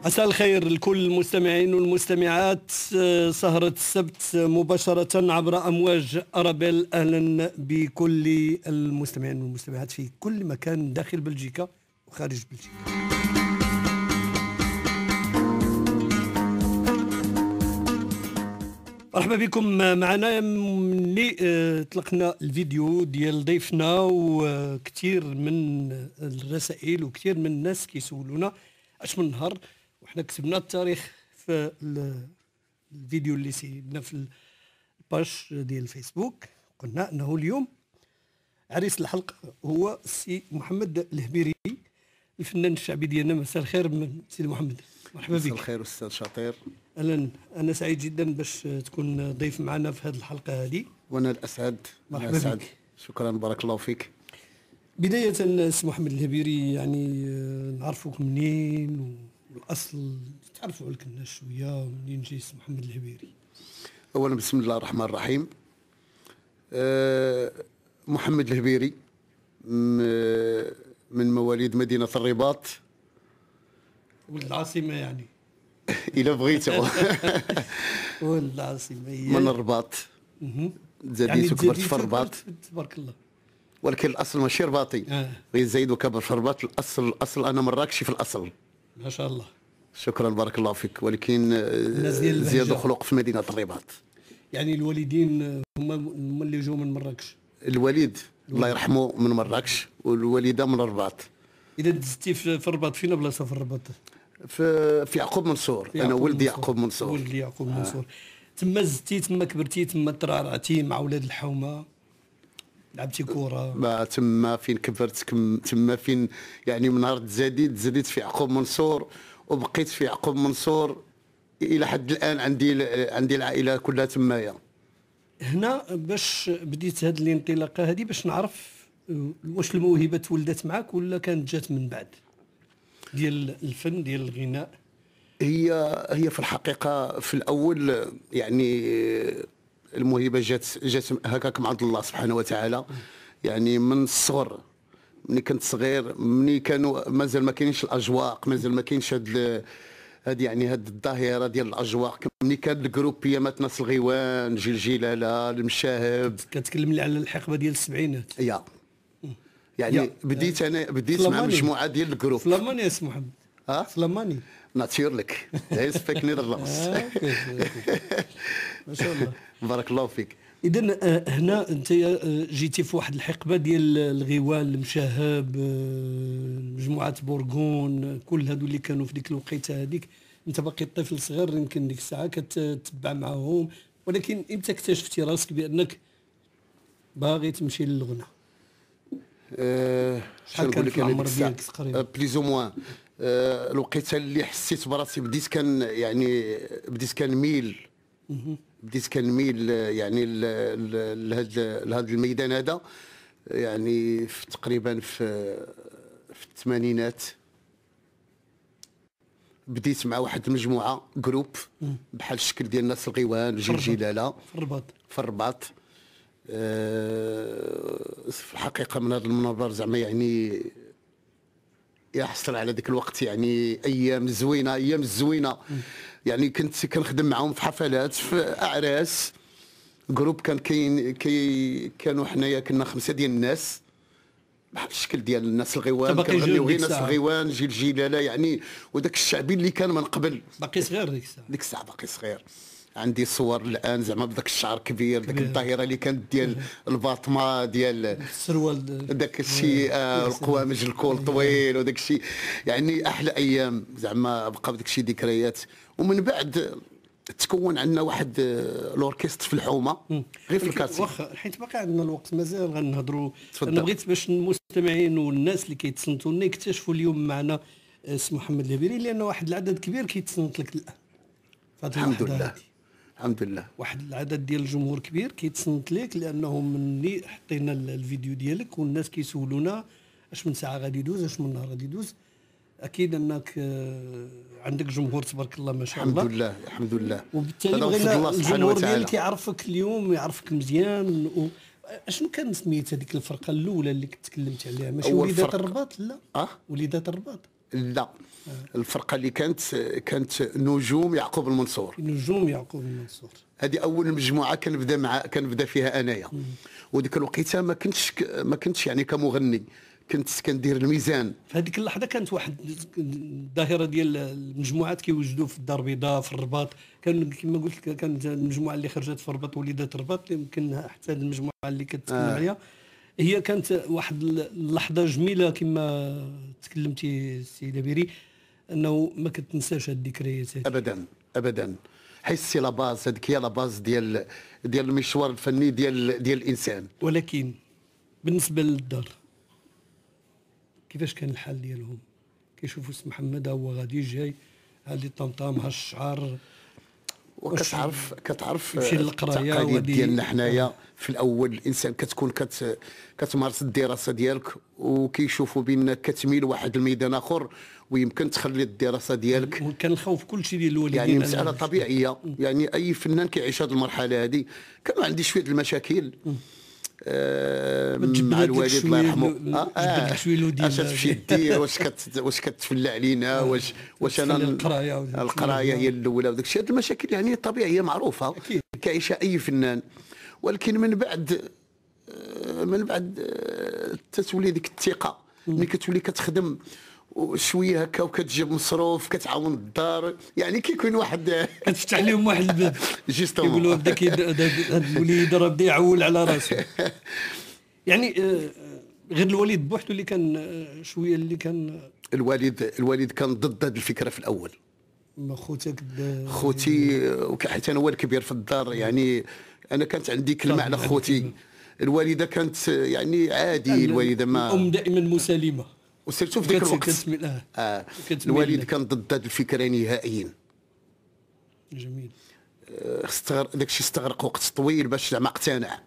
مساء الخير لكل المستمعين والمستمعات. سهرة السبت مباشرة عبر أمواج أرابيل. أهلا بكل المستمعين والمستمعات في كل مكان داخل بلجيكا وخارج بلجيكا. مرحبا بكم معنا. ملي طلقنا الفيديو ديال ضيفنا وكثير من الرسائل وكثير من الناس كيسولونا اش من نهار، وحنا كتبنا التاريخ في الفيديو اللي سيبنا في الباش ديال الفيسبوك. قلنا انه اليوم عريس الحلقه هو السي محمد الهبيري، الفنان الشعبي ديالنا. مساء الخير سيدي محمد، مرحبا بك. مساء الخير استاذ شاطر. اهلا، انا سعيد جدا باش تكون ضيف معنا في هذه الحلقه هذه. وانا الاسعد. مرحبا بك. شكرا، بارك الله فيك. بدايه سي محمد الهبيري، يعني نعرفوك منين والاصل، تعرفوا عليك الناس شويه، منين جاي سي محمد الهبيري؟ اولا بسم الله الرحمن الرحيم. محمد الهبيري من مواليد مدينه الرباط، ولد العاصمه يعني. الى بغيتو. ولد العاصمه من الرباط. تزاديت وكبرت في الرباط تبارك الله، ولكن الاصل ماشي رباطي. غير زايد وكبر في الرباط. الاصل انا مراكشي في الاصل. ما شاء الله. شكرا بارك الله فيك. ولكن زياد خلق في مدينه الرباط. يعني الوالدين هما اللي جاوا من مراكش؟ الوالد الله يرحمه من مراكش، والوالده من الرباط. اذا دزتي في الرباط، فين بلاصه في الرباط؟ في يعقوب منصور. انا ولدي يعقوب منصور. ولدي يعقوب منصور. تما زدتي، تما كبرتي، تما ترعرعتي مع ولاد الحومه، لعبتي كره؟ ما تما فين كبرت، تما فين يعني من نهار تزاديت في يعقوب منصور، وبقيت في يعقوب منصور الى حد الان. عندي العائله كلها تمايا. هنا باش بديت هذه الانطلاقه هذه، باش نعرف واش الموهبه تولدت معك ولا كانت جات من بعد، ديال الفن ديال الغناء؟ هي في الحقيقه في الاول يعني الموهبه جات هكاك من عند الله سبحانه وتعالى. يعني من الصغر، ملي كنت صغير، ملي كانوا مازال ما كاينش الاجواق، مازال ما كاينش هاد يعني هاد الظاهره ديال الاجواق. ملي كان الجروبيامات ناس الغيوان، جيل جلاله، المشاهب. كتكلم لي على الحقبه ديال السبعينات. يعني بديت مع مجموعه ديال الجروب. فلاماني يا سي محمد. فلاماني ناتيرليك هاي سبيك نيدرلاندس. ما شاء الله. بارك الله فيك. اذا هنا انت جيتي في واحد الحقبه ديال الغيوان، المشاهب، مجموعه بورغون، كل هادو اللي كانوا في ديك الوقيته هذيك. انت باقي طفل صغير، يمكن ديك الساعه كتتبع معهم، ولكن امتى اكتشفتي راسك بانك باغي تمشي للغنى؟ شحال كان في العمر ديالك تقريبا؟ بليزو موان. الوقيته اللي حسيت براسي بديت كنميل يعني لهذا الميدان هذا. يعني تقريبا في الثمانينات بديت مع واحد المجموعه جروب بحال الشكل ديال الناس الغيوان، جيل جلاله، في الرباط. في الحقيقه من هذا المنبر زعما يعني يحصل على ذاك الوقت يعني ايام زوينه. يعني كنت كنخدم معهم في حفلات، في اعراس. جروب كان كانوا حنايا كنا 5 ديال الناس بحال الشكل ديال الناس الغيوان، كنغنيو غير ناس الغيوان، جيل جلاله يعني. وداك الشعبي اللي كان من قبل. باقي صغير ديك الساعه باقي صغير. عندي صور الان زعما بداك الشعر كبير، داك الظاهره اللي كانت ديال الباطمه، ديال السروال، داك الشيء، القوامج الكول طويل وداك الشيء. يعني احلى ايام زعما، بقى بداك الشيء ذكريات. ومن بعد تكون عندنا واحد الاوركستر في الحومه، غير في الكاسي. واخا حيت باقي عندنا الوقت مازال غنهضروا. انا بغيت باش المستمعين والناس اللي كيتصنتوا لنا يكتشفوا اليوم معنا سي محمد الهبيري، لانه واحد العدد كبير كيتصنت لك الان. الحمد لله. الحمد لله. واحد العدد ديال الجمهور كبير كيتصنت لك، لانه ملي حطينا الفيديو ديالك والناس كيسولونا اش من ساعه غادي يدوز، اش من نهار غادي يدوز. اكيد انك عندك جمهور تبارك الله ما شاء الله. الحمد لله. وبالتالي بغينا الجمهور ديالك يعرفك اليوم، يعرفك مزيان. اشنو كانت سميت هذيك الفرقه الاولى اللي كنت تكلمت عليها؟ ماشي وليدات الرباط؟ لا. وليدات الرباط لا، الفرقه اللي كانت نجوم يعقوب المنصور. نجوم يعقوب المنصور، هذه اول مجموعه كنبدا فيها انايا. وديك الوقيته ما كنتش يعني كمغني، كنت كندير الميزان. في هذيك اللحظه كانت واحد الظاهره ديال المجموعات كيوجدوا في الدار البيضاء، في الرباط. كان كما قلت لك كانت المجموعه اللي خرجت في الرباط وليدات الرباط، يمكن حتى المجموعه اللي كتكلم عليها هي كانت واحد اللحظه جميله كما تكلمتي سي لابيري، انه ما كتنساش هذه الذكريات ابدا ابدا. حيت سي لاباز، هذيك هي لاباز ديال المشوار الفني ديال الانسان. ولكن بالنسبه للدار كيفاش كان الحال ديالهم؟ كيشوفوا سي محمد هو غادي جاي هذه طمطام ها الشعر، كتعرف يمشي للقرايه التقاليد ديالنا حنايا. في الاول الانسان كتكون كتمارس الدراسه ديالك، وكيشوفوا بانك كتميل واحد الميدان اخر ويمكن تخلي الدراسه ديالك. وكان الخوف كل شيء ديال الوالدين، يعني مساله طبيعيه. يعني اي فنان كيعيش هذه المرحله هذه. كان عندي شويه المشاكل مع الوالد الله يرحمه. جبد لك شويه الودين، اش تمشي دير، واش كتفلى علينا، واش انا القرايه هي الاولى وداك الشيء. هذه المشاكل يعني طبيعيه معروفه كيعيشها اي فنان. ولكن من بعد تتولي ديك الثقه، ملي كتولي كتخدم شويه هكا وكتجيب مصروف، كتعاون الدار، يعني كيكون واحد كتفتح لهم واحد الباب. جيستومون كيقولوا هذا الوليد راه بدا يعول على راسه. يعني غير الوليد بوحدو اللي كان شويه اللي كان الوالد كان ضد هذه الفكره في الاول. ما خوتك خوتي، حيت انا هو الكبير في الدار، يعني انا كانت عندي كلمه على خوتي. الوالده كانت يعني عادي، الوالده ما الام دائما مسالمه، وسيرتو في ذاك الوقت. الوالد كان ضد هذه الفكره نهائيا. جميل. داك الشيء استغرق وقت طويل باش زعما اقتنع.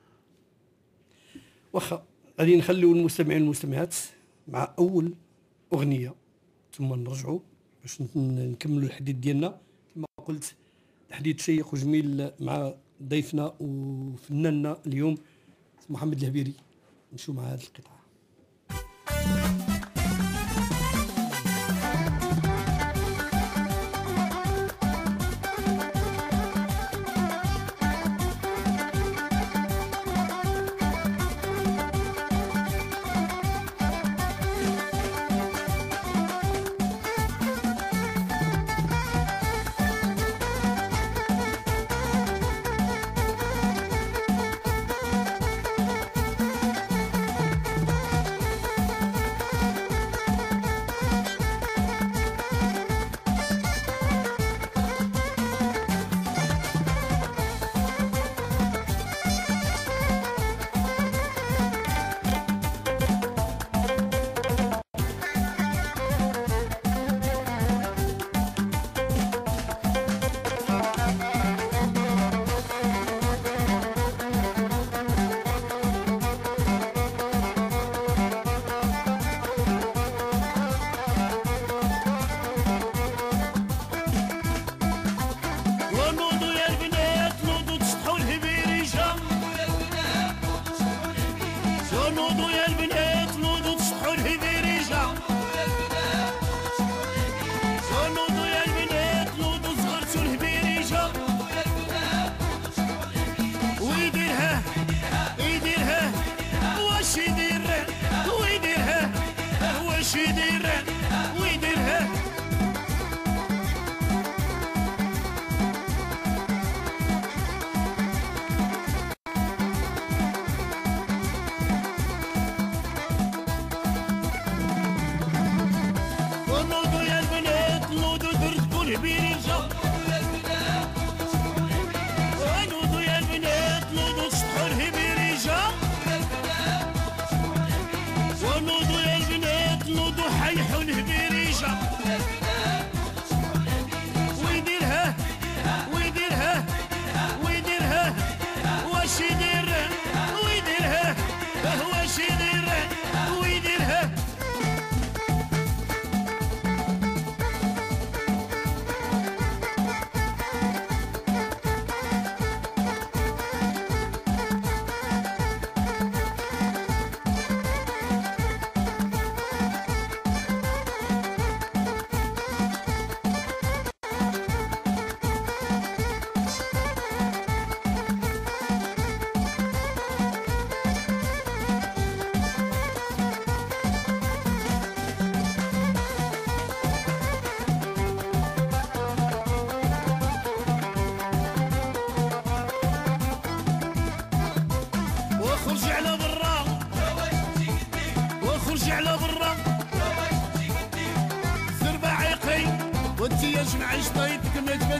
واخا غادي نخليو المستمعين والمستمعات مع اول اغنيه ثم نرجعوا باش نكملوا الحديث ديالنا. كما قلت الحديث شيق وجميل مع ضيفنا وفناننا اليوم محمد الهبيري. نمشيو مع هذه القطعه.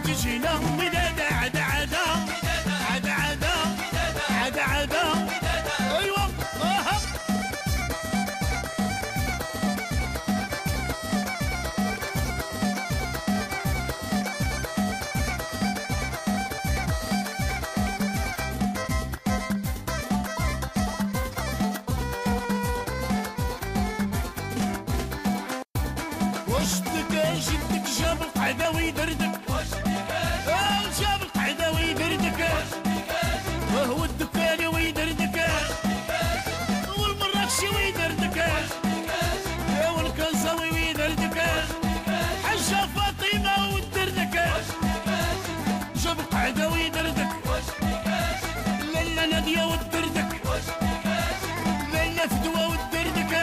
وتجينا ودادا عدا عدا عدا عدا عدا عدا ايوا جدك جاب القعده ويدردك جاب القعده ويدردك وهو الدكاني ويدردك والمراكشي ويدردك والكنساوي ويدردك حجه فاطمه ودردك جاب القعده ويدردك لالا ناديه ودردك لالا فدوه ودردك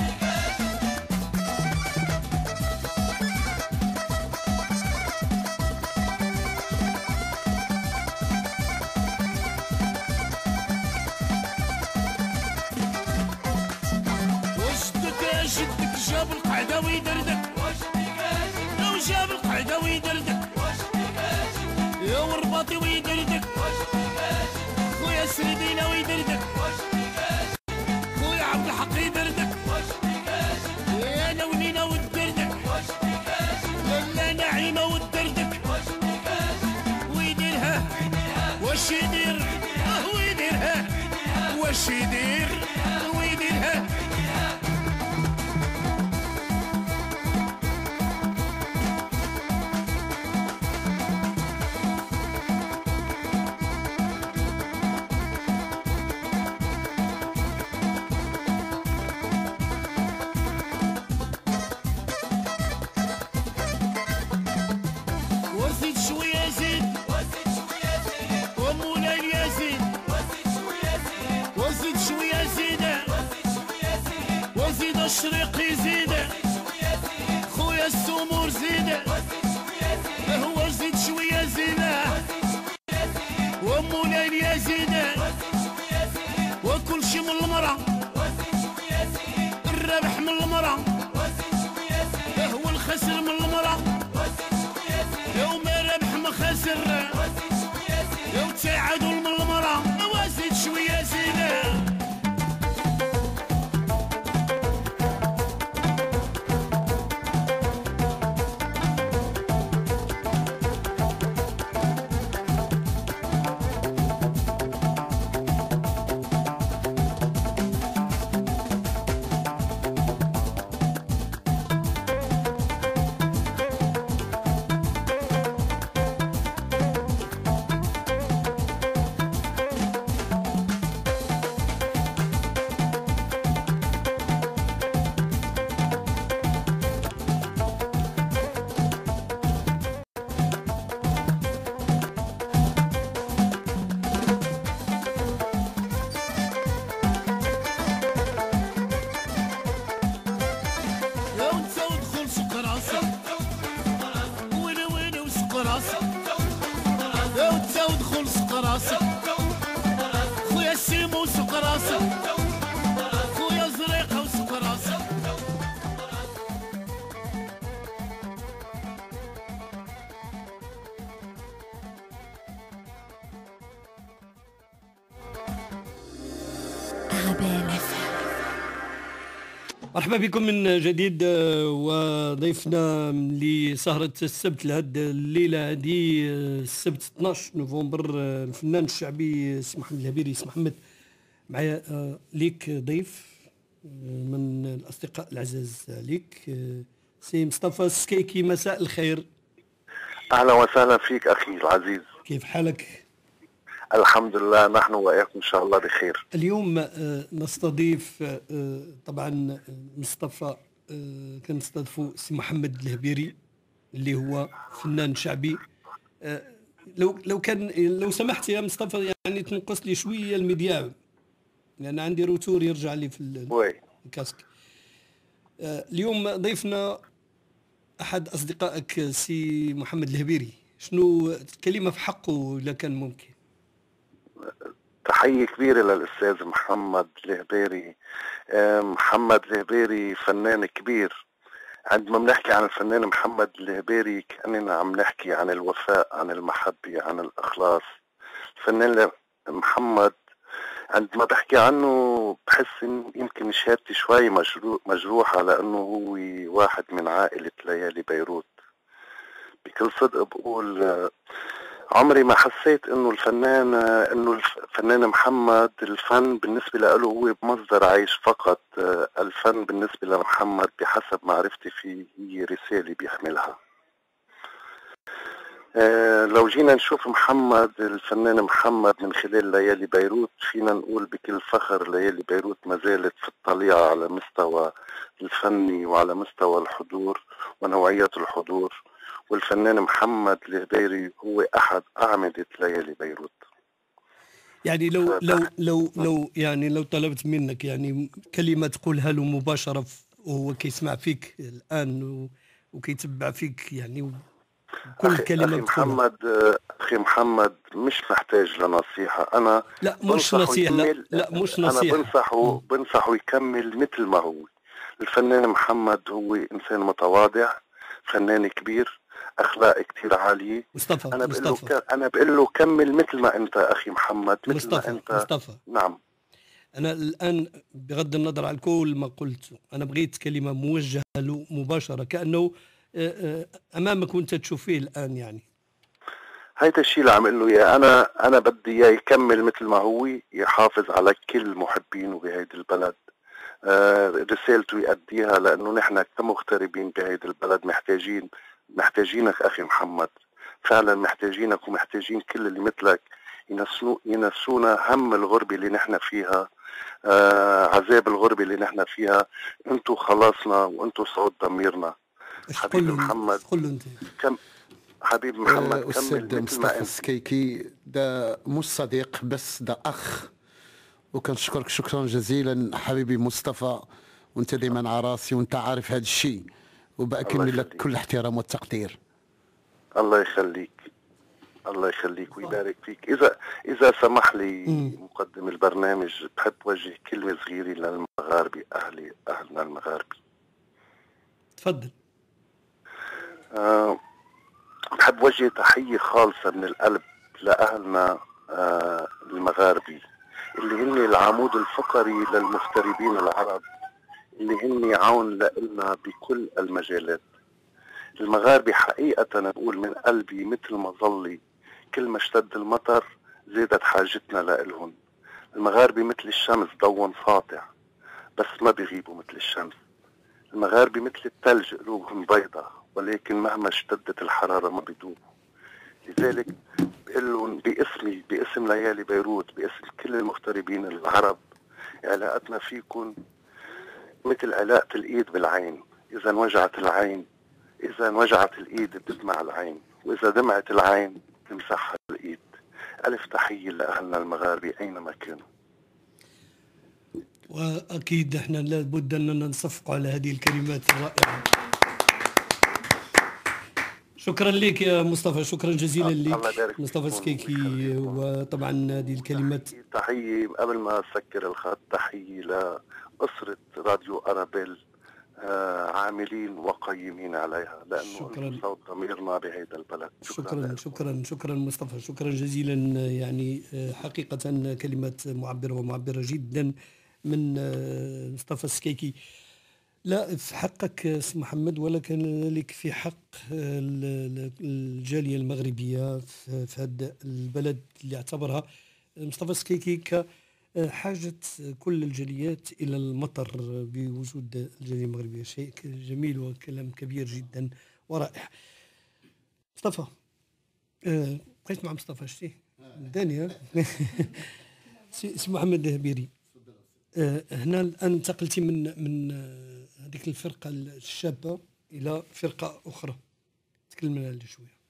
جدك جاب القعده ويدردك لو جاب القعده ويدردك يا ورباطي ويدردك خويا سردينه ويدردك خويا عبد الحق يدردك يا نونينه ودردك لالا نعيمه ودردك ويديرها واش يدير ويديرها واش يدير ويديرها وزيد شويه زيد ومولاي يزيد وزيد شويه زيد وزيد الشريق يزيد خويا السمور زيد هو زيد شويه زيد ومولاي يزيد وكل شي من المرا الربح من المرا هو الخسر من المرا يوم ربح ما خسر يوم تعادل من المرا وزيد شويه زينه ودخل سق راسك خويا السيمو سق راسك خويا زريقه وسق راسك مرحبا بكم من جديد وضيفنا لسهرة السبت لهاد الليلة هذه السبت 12 نوفمبر الفنان الشعبي سي محمد الهبيري. سي محمد معايا ليك ضيف من الأصدقاء العزاز ليك سي مصطفى السكيكي. مساء الخير. أهلا وسهلا فيك أخي العزيز، كيف حالك؟ الحمد لله، نحن وإياكم إن شاء الله بخير. اليوم نستضيف طبعا مصطفى كنستضيفوا سي محمد الهبيري اللي هو فنان شعبي. لو سمحت يا مصطفى يعني تنقص لي شويه المذياع لان عندي روتور يرجع لي في الكاسك. اليوم ضيفنا احد اصدقائك سي محمد الهبيري، شنو كلمه في حقه اذا كان ممكن؟ تحية كبيرة للأستاذ محمد الهبيري. محمد الهبيري فنان كبير، عندما بنحكي عن الفنان محمد الهبيري كأننا عم نحكي عن الوفاء، عن المحبة، عن الإخلاص. الفنان محمد عندما بحكي عنه بحس إن يمكن شهادتي شوي مجروحة، لأنه هو واحد من عائلة ليالي بيروت. بكل صدق بقول عمري ما حسيت انه الفنان محمد الفن بالنسبة له هو مصدر عيش فقط. الفن بالنسبة لمحمد بحسب معرفتي فيه هي رسالة بيحملها. لو جينا نشوف محمد الفنان محمد من خلال ليالي بيروت، فينا نقول بكل فخر ليالي بيروت ما زالت في الطليعة على مستوى الفني وعلى مستوى الحضور ونوعية الحضور، والفنان محمد الهبيري هو أحد أعمدة ليالي بيروت. يعني لو طلبت منك يعني كلمة تقولها له مباشرة وهو كيسمع فيك الآن وكيتبع فيك، يعني كل كلمة أخي محمد مش محتاج لنصيحة. أنا لا مش نصيحة، لا مش نصيحة. أنا بنصحه يكمل مثل ما هو. الفنان محمد هو إنسان متواضع، فنان كبير، أخلاق كتير عالية. مصطفى أنا بقول له كمل مثل ما أنت أخي محمد، مثل ما أنت. مصطفى نعم. أنا الآن بغض النظر عن كل ما قلت، أنا بغيت كلمة موجهة له مباشرة كأنه أمامك وأنت تشوف فيه الآن. يعني هيدا الشيء اللي عم اقول له اياه. انا بدي اياه يكمل مثل ما هو، يحافظ على كل محبينه بهيدي البلد. رسالته يأديها، لانه نحن كمغتربين بهيدي البلد محتاجينك اخي محمد، فعلا محتاجينك، ومحتاجين كل اللي مثلك ينسونا هم الغربة اللي نحن فيها، عذاب الغربة اللي نحن فيها. انتو خلاصنا وانتو صوت ضميرنا. حبيبي محمد حبيب محمد أستاذ مصطفى السكيكي ده مش صديق بس، ده أخ، وكنشكرك شكرا جزيلا حبيبي مصطفى، وانت ديما على راسي وانت عارف هذا الشيء، وبأكد لك كل احترام والتقدير. الله يخليك، الله يخليك ويبارك فيك. إذا سمح لي مقدم البرنامج، بحب وجه كلمة صغيرة للمغاربة، أهلنا المغاربة. تفضل. بحب وجه تحية خالصة من القلب لأهلنا المغاربي، اللي هن العمود الفقري للمغتربين العرب، اللي هن عون لنا بكل المجالات. المغاربي حقيقة أنا بقول من قلبي مثل ما ظلي، كل ما اشتد المطر زادت حاجتنا لإلهن. المغاربي مثل الشمس ضوء ساطع، بس ما بيغيبوا مثل الشمس. المغاربي مثل الثلج قلوبهم بيضة، ولكن مهما اشتدت الحرارة ما بيدوبوا. لذلك بقول لهم باسم ليالي بيروت، باسم كل المغتربين العرب، علاقتنا فيكم مثل علاقة الإيد بالعين. إذا وجعت الإيد بتدمع العين، وإذا دمعت العين تمسحها الإيد. ألف تحية لأهلنا المغاربة أينما كانوا. وأكيد احنا لابد أننا نصفق على هذه الكلمات الرائعة. شكرا لك يا مصطفى، شكرا جزيلا لك مصطفى سكيكي. وطبعا هذه الكلمات تحية قبل ما أسكر الخط، تحية لأسرة راديو أرابيل، عاملين وقيمين عليها، لأنه صوت ضميرنا بهذا البلد. شكرا مصطفى، شكرا جزيلا. يعني حقيقة كلمات معبرة جدا من مصطفى السكيكي. لا في حقك سي محمد، ولا كذلك في حق الجالية المغربية في هذا البلد اللي اعتبرها مصطفى السكيكي كحاجة كل الجاليات إلى المطر بوجود الجالية المغربية. شيء جميل وكلام كبير جدا ورائع. مصطفى بقيت مع مصطفى شتي دانيا سي محمد الهبيري. هنا الآن انتقلتي من هذيك الفرقة الشابة إلى فرقة أخرى، تكلمنا عليها شوية.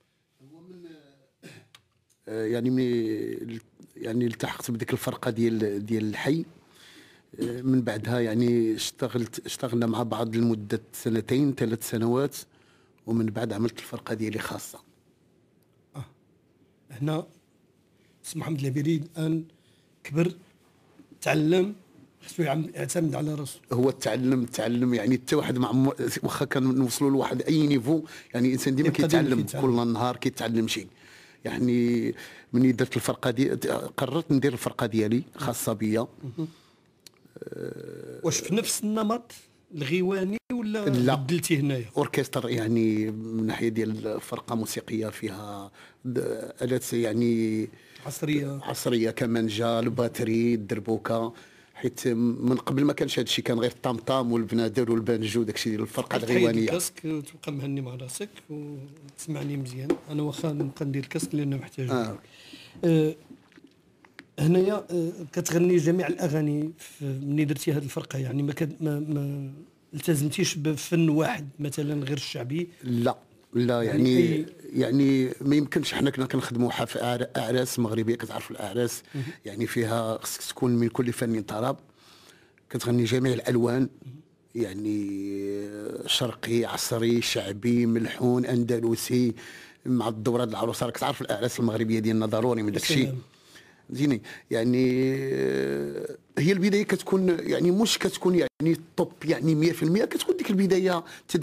يعني التحقت بديك الفرقة ديال الحي. من بعدها يعني اشتغلنا مع بعض لمدة 2 3 سنوات، ومن بعد عملت الفرقة ديالي خاصة. هنا سي محمد الهبيري الآن كبر، تعلم، خصو يعتمد على راسو. هو التعلم يعني حتى واحد مع واخا كنوصلوا لواحد اي نيفو، يعني الانسان ديما كيتعلم كل نهار كيتعلم شيء. يعني مني درت الفرقه قررت ندير الفرقه ديالي خاصه بيا. واش في نفس النمط الغيواني ولا بدلتي هنايا؟ اوركستر، يعني من ناحيه ديال فرقه موسيقيه فيها الات يعني عصريه كمانجا، الباتري، الدربوكه، حيت من قبل ما كانش هذا الشيء، كان غير الطمطام والبنادر والبانجو، داك الشيء ديال الفرقه الغيوانيه. الكاسك وتبقى مهني مع راسك وتسمعني مزيان. انا واخا نبقى ندير الكاسك لانه محتاج. هنايا كتغني جميع الاغاني ملي درتي هذه الفرقه، يعني ما التزمتيش بفن واحد مثلا غير الشعبي؟ لا يعني ما يمكنش. حنا كنا كنخدموا اعراس مغربيه، كتعرف الاعراس يعني فيها خصك تكون من كل فن طرب، كتغني جميع الالوان، يعني شرقي، عصري، شعبي، ملحون، اندلسي، مع الدوره د العروسه. راك تعرف الاعراس المغربيه ديالنا ضروري من داك الشيء. فهمتيني؟ يعني هي البدايه كتكون يعني مش كتكون يعني طوب يعني 100%، كتكون ديك البدايه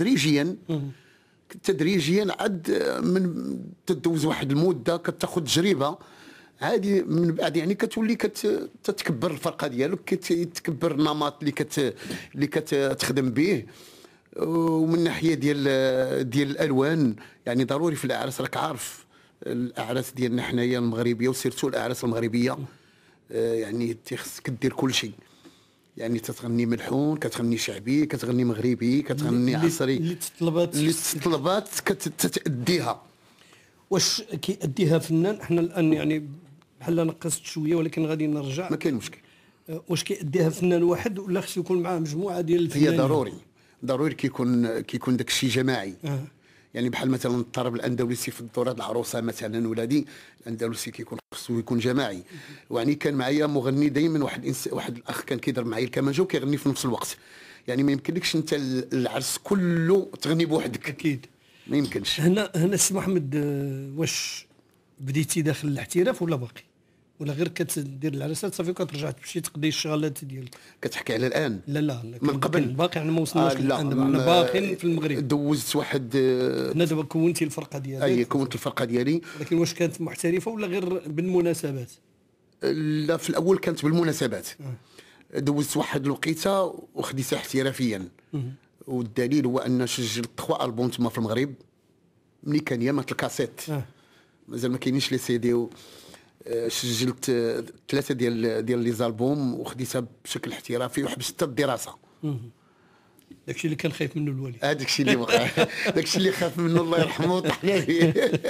تدريجيا عاد من تدوز واحد المده، كتاخذ تجربه عادي، من بعد يعني كتولي تتكبر الفرقه ديالك، كتكبر النمط اللي كتخدم به. ومن ناحيه ديال الالوان، يعني ضروري في الاعراس، راك عارف الاعراس ديالنا حنايا المغربيه، وسيرتو الاعراس المغربيه يعني خصك دير كل شيء، يعني تتغني ملحون، كتغني شعبي، كتغني مغربي، كتغني عصري، اللي تطلبات كتأديها. واش كيأديها فنان؟ احنا الان يعني بحال نقصت شويه ولكن غادي نرجع، ما كاين مشكل. واش كيأديها فنان واحد ولا خصو يكون معاه مجموعه ديال الفنانين؟ هي ضروري كيكون داك الشيء جماعي. يعني بحال مثلا الطرب الاندلسي في الدوره العروسه مثلا، ولادي الاندلسي كيكون خصو يكون جماعي. يعني كان معايا مغني دائما، واحد الاخ كان كيدير معايا الكمانجا وكيغني في نفس الوقت. يعني ما يمكنلكش انت العرس كله تغني بوحدك، اكيد ما يمكنش. هنا السي محمد، واش بديتي داخل الاحتراف ولا باقي، ولا غير كتدير العرسات صافي وكترجع تمشي تقضي الشغلات ديالك؟ كتحكي على الان؟ لا من قبل باقي، يعني ما وصلناش للان. دابا حنا باقيين في المغرب. دوزت واحد هنا دابا كونتي الفرقه ديالك؟ كونت الفرقه ديالي. ولكن واش كانت محترفه ولا غير بالمناسبات؟ لا، في الاول كانت بالمناسبات. دوزت واحد الوقيته وخديتها احترافيا. والدليل هو ان سجلت 3 البوم تما في المغرب، ملي كان يامات الكاسيت، مازال ما كاينينش لي سي دي. سجلت 3 ديال لي زالبوم وخديتها بشكل احترافي، وحبست الدراسه. داكشي اللي كان خايف منه الوالد. هذاك الشيء اللي وقع، داك الشيء اللي خاف منه الله يرحمه طحنا فيه.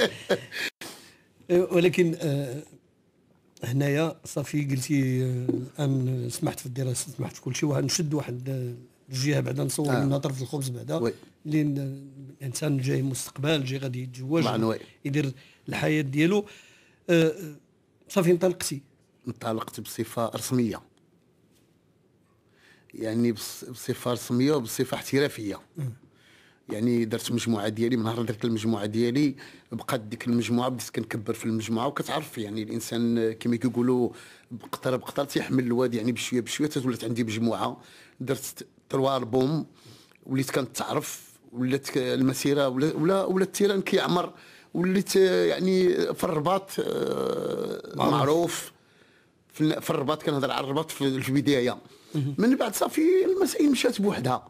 ولكن هنايا صافي قلتي الان سمحت في الدراسه، سمحت في كل شيء، ونشد واحد الجهه بعدا نصور منها طرف الخبز بعدا، اللي الانسان جاي مستقبل، جاي غادي يتزوج، يدير الحياه ديالو. صافي انطلقت بصفه رسميه، يعني بصفه رسميه وبصفه احترافيه. يعني درت مجموعه ديالي. من نهار درت المجموعه ديالي بقات ديك المجموعه، بديت كنكبر في المجموعه. وكتعرف يعني الانسان كما كيقولوا بقطره تيحمل الواد، يعني بشويه بشويه تولات عندي مجموعه. درت 3 البوم، وليت كنتعرف، ولات المسيره ولا التيران كيعمر، وليت يعني في الرباط معروف. في الرباط كنهضر على الرباط في البدايه. من بعد صافي المسائل مشات بوحدها.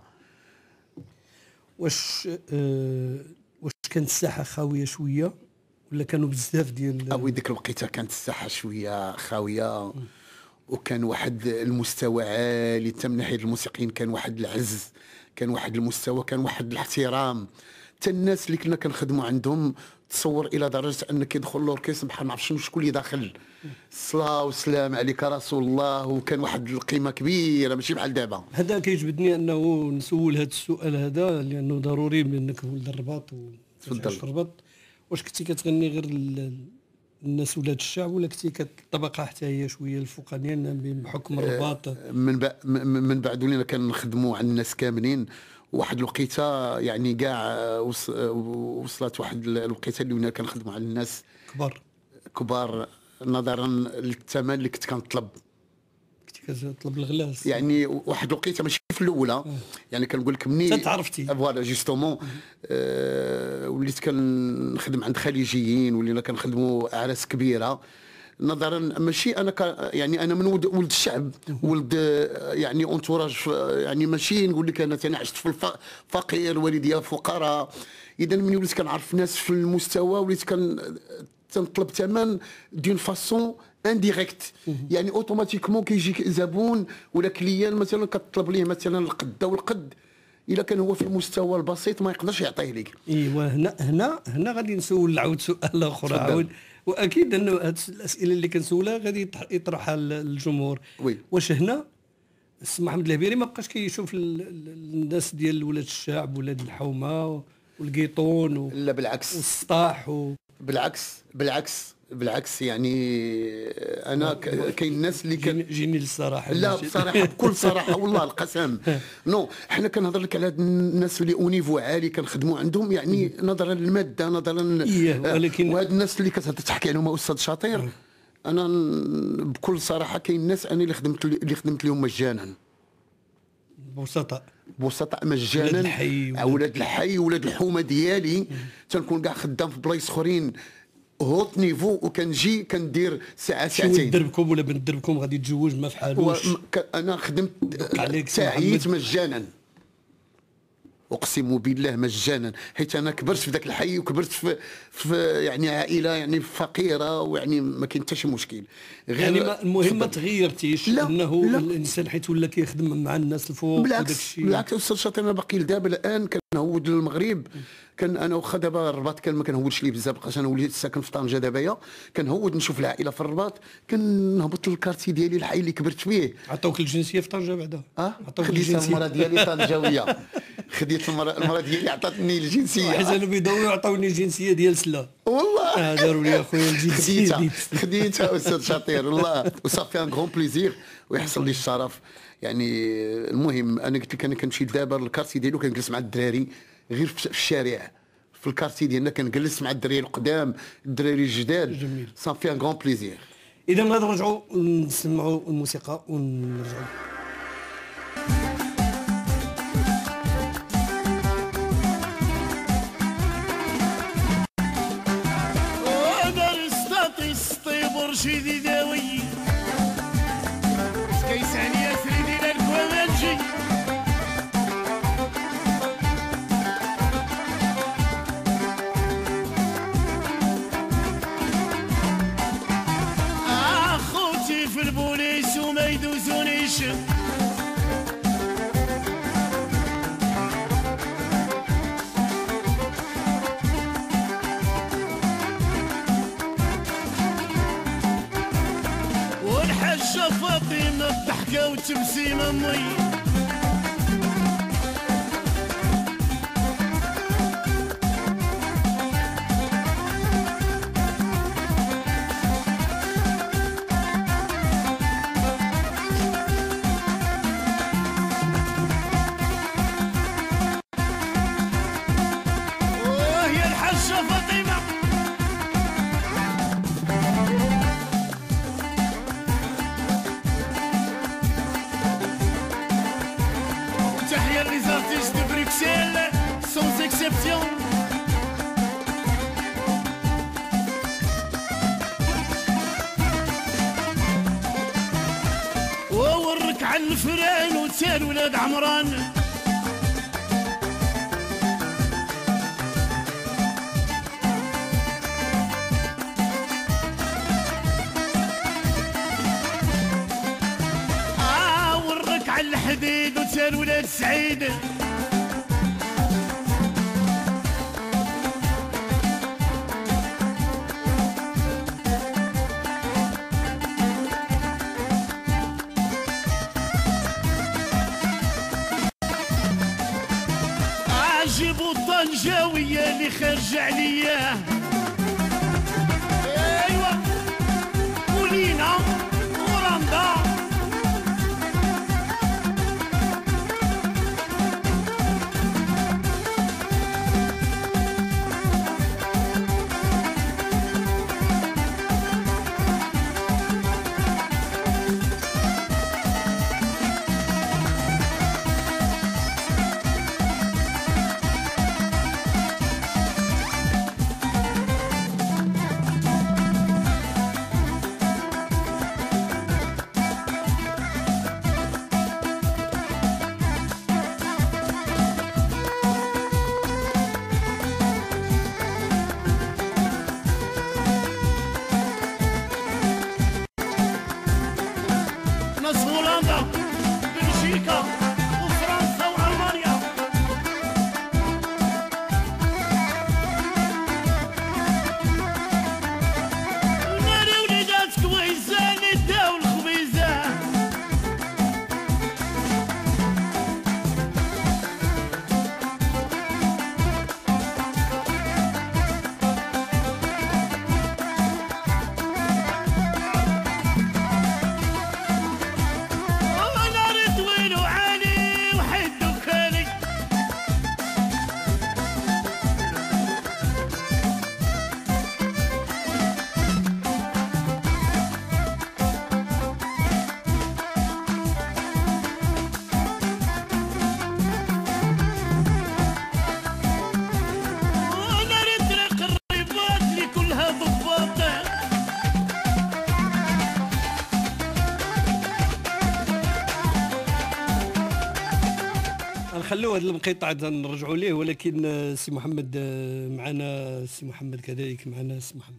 واش كانت الساحه خاويه شويه ولا كانوا بزاف ديال؟ ديك الوقيته كانت الساحه شويه خاويه، وكان واحد المستوى عالي حتى من ناحيه الموسيقيين. كان واحد العز، كان واحد المستوى، كان واحد الاحترام. حتى الناس اللي كنا كنخدموا عندهم تصور الى درجه ان كيدخل الاوركستر بحال ما عرفتش شكون اللي داخل. الصلاه والسلام عليك رسول الله. وكان واحد القيمه كبيره ماشي بحال دابا. هذا كيجبدني انه نسول هذا السؤال هذا، لانه ضروري بانك ولد الرباط وتعيش في الرباط. واش كنتي كتغني غير الناس ولاد الشعب، ولا كنتي كطبقه حتى هي شويه الفوقانيه بحكم الرباط؟ من بعد ولينا كنخدموا على الناس كاملين. واحد الوقيته يعني كاع وصلت واحد الوقيته اللي ولينا كنخدموا على الناس كبار نظرا للثمن اللي كنت كنطلب. كتطلب الغلاس يعني واحد الوقيته ماشي في الاولى، يعني كنقول لك مني تعرفتي فوالا جوستومون وليت كنخدم عند خليجيين، ولينا كنخدموا اعراس كبيره، نظرا ماشي انا يعني انا من ولد الشعب، ولد يعني اونتوراج، يعني ماشي نقول لك انا عشت في الفقير، والديا فقراء. اذا من وليت كنعرف ناس في المستوى، وليت تنطلب ثمن دون فاسون انديريكت، يعني اوتوماتيكمون كيجيك زبون ولا كليان مثلا كتطلب ليه مثلا القد والقد، الا كان هو في المستوى البسيط ما يقدرش يعطيه لك. ايوا هنا غادي نسول عاود سؤال اخر عاود، واكيد انه هاد الاسئله اللي كنسولها غادي يطرحها الجمهور. واش هنا السي محمد الهبيري ما بقاش كيشوف الناس ديال ولاد الشعب، ولاد الحومه والقيطون لا بالعكس والسطاح بالعكس يعني انا كاين الناس اللي جيني للصراحه، لا بصراحه بكل صراحه والله القسم نو، حنا كنهضر لك على هاد الناس اللي اونيفو عالي كنخدموا عندهم، يعني نظرا للماده، نظرا ولكن وهاد الناس اللي كتحكي عليهم استاذ شاطر، انا بكل صراحه كاين الناس انا اللي خدمت لهم مجانا، بسطاء مجانا، ولاد الحي ولاد الحومه ديالي، تنكون كاع خدام في بلايص اخرين هوت نيفو، وكنجي كندير ساعتين. دربكم ولا بنت دربكم غادي تتزوج ما فحالوش، انا خدمت تعييت مجانا، اقسم بالله مجانا، حيت انا كبرت في ذاك الحي وكبرت في يعني عائله يعني فقيره، ويعني ما كاين حتى شي مشكل. غير يعني المهم ما تغيرتيش انه الانسان حيت ولا كيخدم مع الناس الفوق وداك الشيء. بالعكس استاذ شاطر، انا باقي لدابا الان كنهود للمغرب، كان انا واخا دابا الرباط كان ما كنهودش ليه بزاف، بقاش انا وليت ساكن في طنجه دابايا، كنهود نشوف العائله في الرباط، كنهبط للكارتي ديالي الحي اللي كبرت فيه. عطاوك الجنسيه في طنجه بعدا؟ خديت المراه ديالي طنجاويه، خديت المراه ديالي عطاتني الجنسيه، حزنوا بيضوي عطاوني الجنسيه ديال سلا والله داروا لي اخويا الجنسيه خديتها استاذ شاطر والله، وصافي ان غون بليزير ويحصل لي الشرف. يعني المهم انا قلت لك انا كنمشي دابا للكارتي ديالو، كنجلس مع الدراري غير في الشارع، في الكارتي ديالنا كنجلس مع الدراري القدام، الدراري الجداد، صافي ان غون بليزير. اذا غادي نرجعوا نسمعوا الموسيقى ونرجعوا. مرشدي داوي كيسعني يا سيدي للكومانجي، اخوتي في البوليس وما يدوزونيش، فاطمة الضحكة وتبسيم أمي، يا الحجة فاطمة les artistes de Bruxelles, sans exception. وورك على الفران وتسال ولاد عمران، ورك على الحديد وتسال ولاد سعيد، جيبوا الطنجاوية اللي خارجة عليا، ايوا ولينا ورندا ناس هولندا بلجيكا وفرنسا والمانيا ناري وليدات كويزان يداو الخبيزان ناري طويل وعالي وحد وخالي ناري طريق الرباط اللي كلها ضباط نخلوا هذا المقطع نرجعوا ليه، ولكن سي محمد معنا، سي محمد كذلك معنا سي محمد.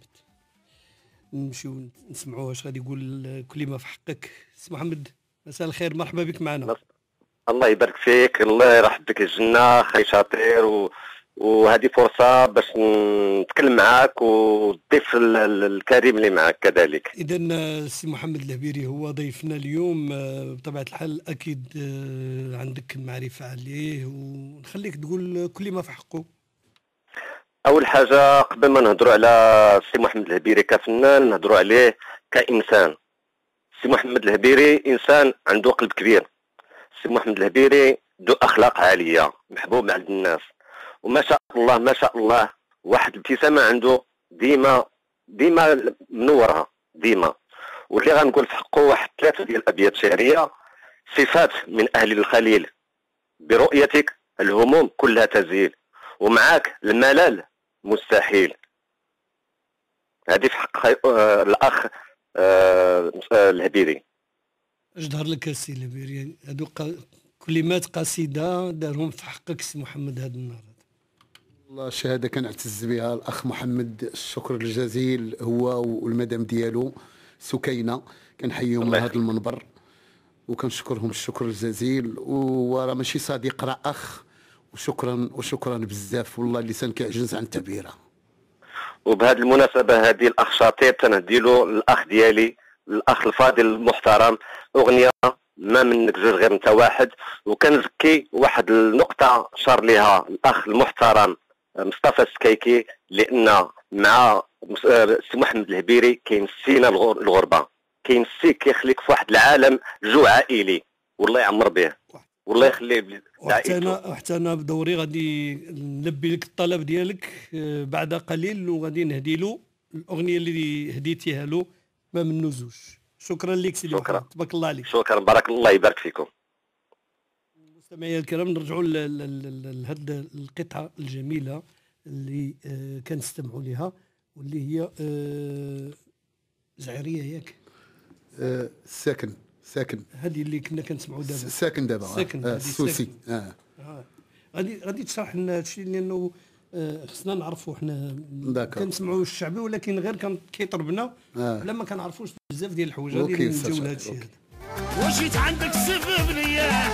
نمشيو نسمعوا واش غادي يقول كلمه في حقك. سي محمد مساء الخير، مرحبا بك معنا. الله يبارك فيك، الله يرحب بك الجنة خي شاطر، وهذه فرصة باش نتكلم معاك والضيف الكريم اللي معاك كذلك. إذا سي محمد الهبيري هو ضيفنا اليوم. بطبيعة الحال أكيد عندك معرفة عليه، ونخليك تقول كلمة في حقه. أول حاجة قبل ما نهضروا على سي محمد الهبيري كفنان، نهضروا عليه كإنسان. سي محمد الهبيري إنسان عنده قلب كبير. سي محمد الهبيري ذو أخلاق عالية، محبوب عند الناس، وما شاء الله ما شاء الله واحد الابتسامة عنده ديما منورة ديما. واللي غنقول في حقه واحد 3 ديال الأبيات شعرية: صفات من أهل الخليل، برؤيتك الهموم كلها تزيل، ومعاك الملل مستحيل. هذه في حق الأخ الهبيري. اش ظهر لك السي الهبيري؟ هادو كلمات قصيدة دارهم في حقك سي محمد هذا النهار. والله شهاده كنعتز بها الاخ محمد، الشكر الجزيل هو والمدام ديالو سكينه، كنحييهم من هذا المنبر وكنشكرهم الشكر الجزيل. وراه ماشي صديق، راه اخ، وشكرا بزاف، والله اللسان كيعجز عن التعبيره. وبهذه المناسبة هذه الأخ شاطر تنهدي له الأخ ديالي الأخ الفاضل المحترم أغنية ما منك زوج غير انت واحد. وكنزكي واحد النقطة شار لها الأخ المحترم مصطفى السكيكي، لأن مع سي محمد الهبيري كينسينا الغربة، كينسيك، كيخليك في واحد العالم جو عائلي، والله يعمر به والله يخليه لعائلته. وحتى انا بدوري غادي نلبي لك الطلب ديالك بعد قليل، وغادي نهدي له الاغنيه اللي هديتيها له، ما منو زوج. شكرا لك سيدي شكرا. محمد، تبارك الله عليك. شكرا، بارك الله يبارك فيكم. مستمعي الكرام، نرجعوا لهذه القطعه الجميله اللي كنستمعوا لها، واللي هي زعريه ياك. ساكن هذه اللي كنا كنسمعوا دابا. ساكن دابا. السوسي. غادي تشرح لنا هادشي، لانه خصنا نعرفوا حنا كنسمعوا الشعبي، ولكن غير كيطربنا لما كنعرفوش بزاف ديال الحوايج. غادي نجيو لهذا الشيء هذا. وجيت عندك سبب ليا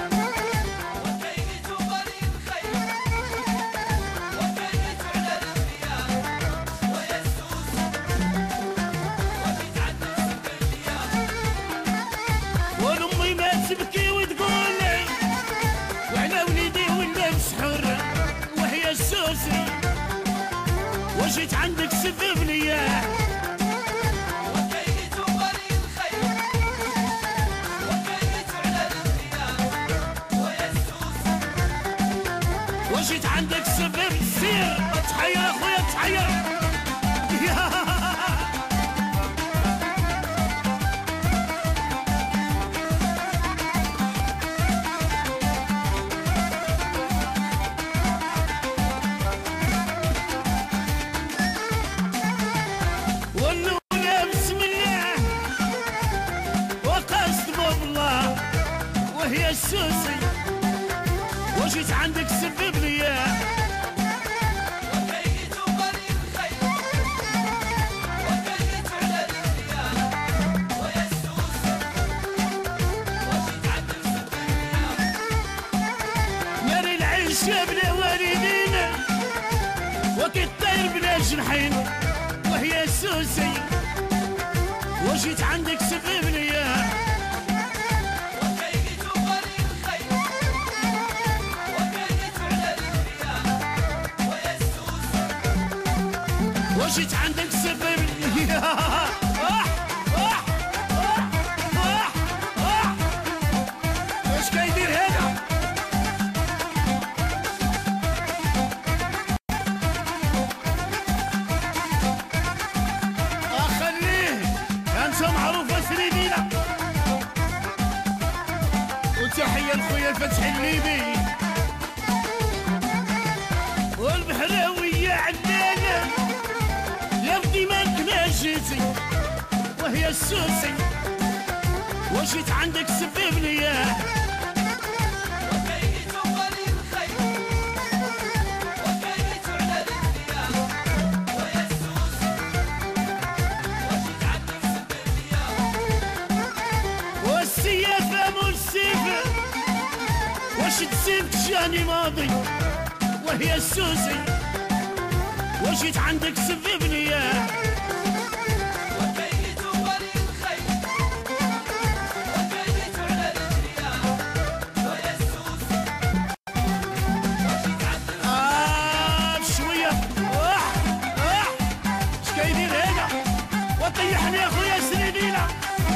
ولامي ما تبكي وتقول لي وعلى وليدي ولا مسحور وهي السوسي. وجيت عندك سبب ليا وجيت عندك سبب سير تحير اخويا تحير. والنونة بسم الله وقصد بالله وهي السوسي. وجيت عندك سبب ليا الشاب لا والدين وكالطير بلا جنحين وهي السوسي وجيت عندك سبب ليا وكيت ولي الخير وكيت على الرياح ويا السوسي وجيت عندك سبب ليا اش كيدير هذا تحية لخويا الفتح الليبي والبحراوية عدالة يا ردي ما كنا جيتي وهي السوسي وجيت عندك سبب ليا وكيت ولي الخير وكيت على الرياح ويا السوسي وجيت عندك سبب ليا والسيافة والسيف واش تسيبك جاني ماضي وهي السوسي وجيت عندك سبب ليا وكيت ولي الخير وكيت على الرياح ويا السوسي وجيت عندك بشوية اش كيدير هذا وطيحني يا خويا سنيدينا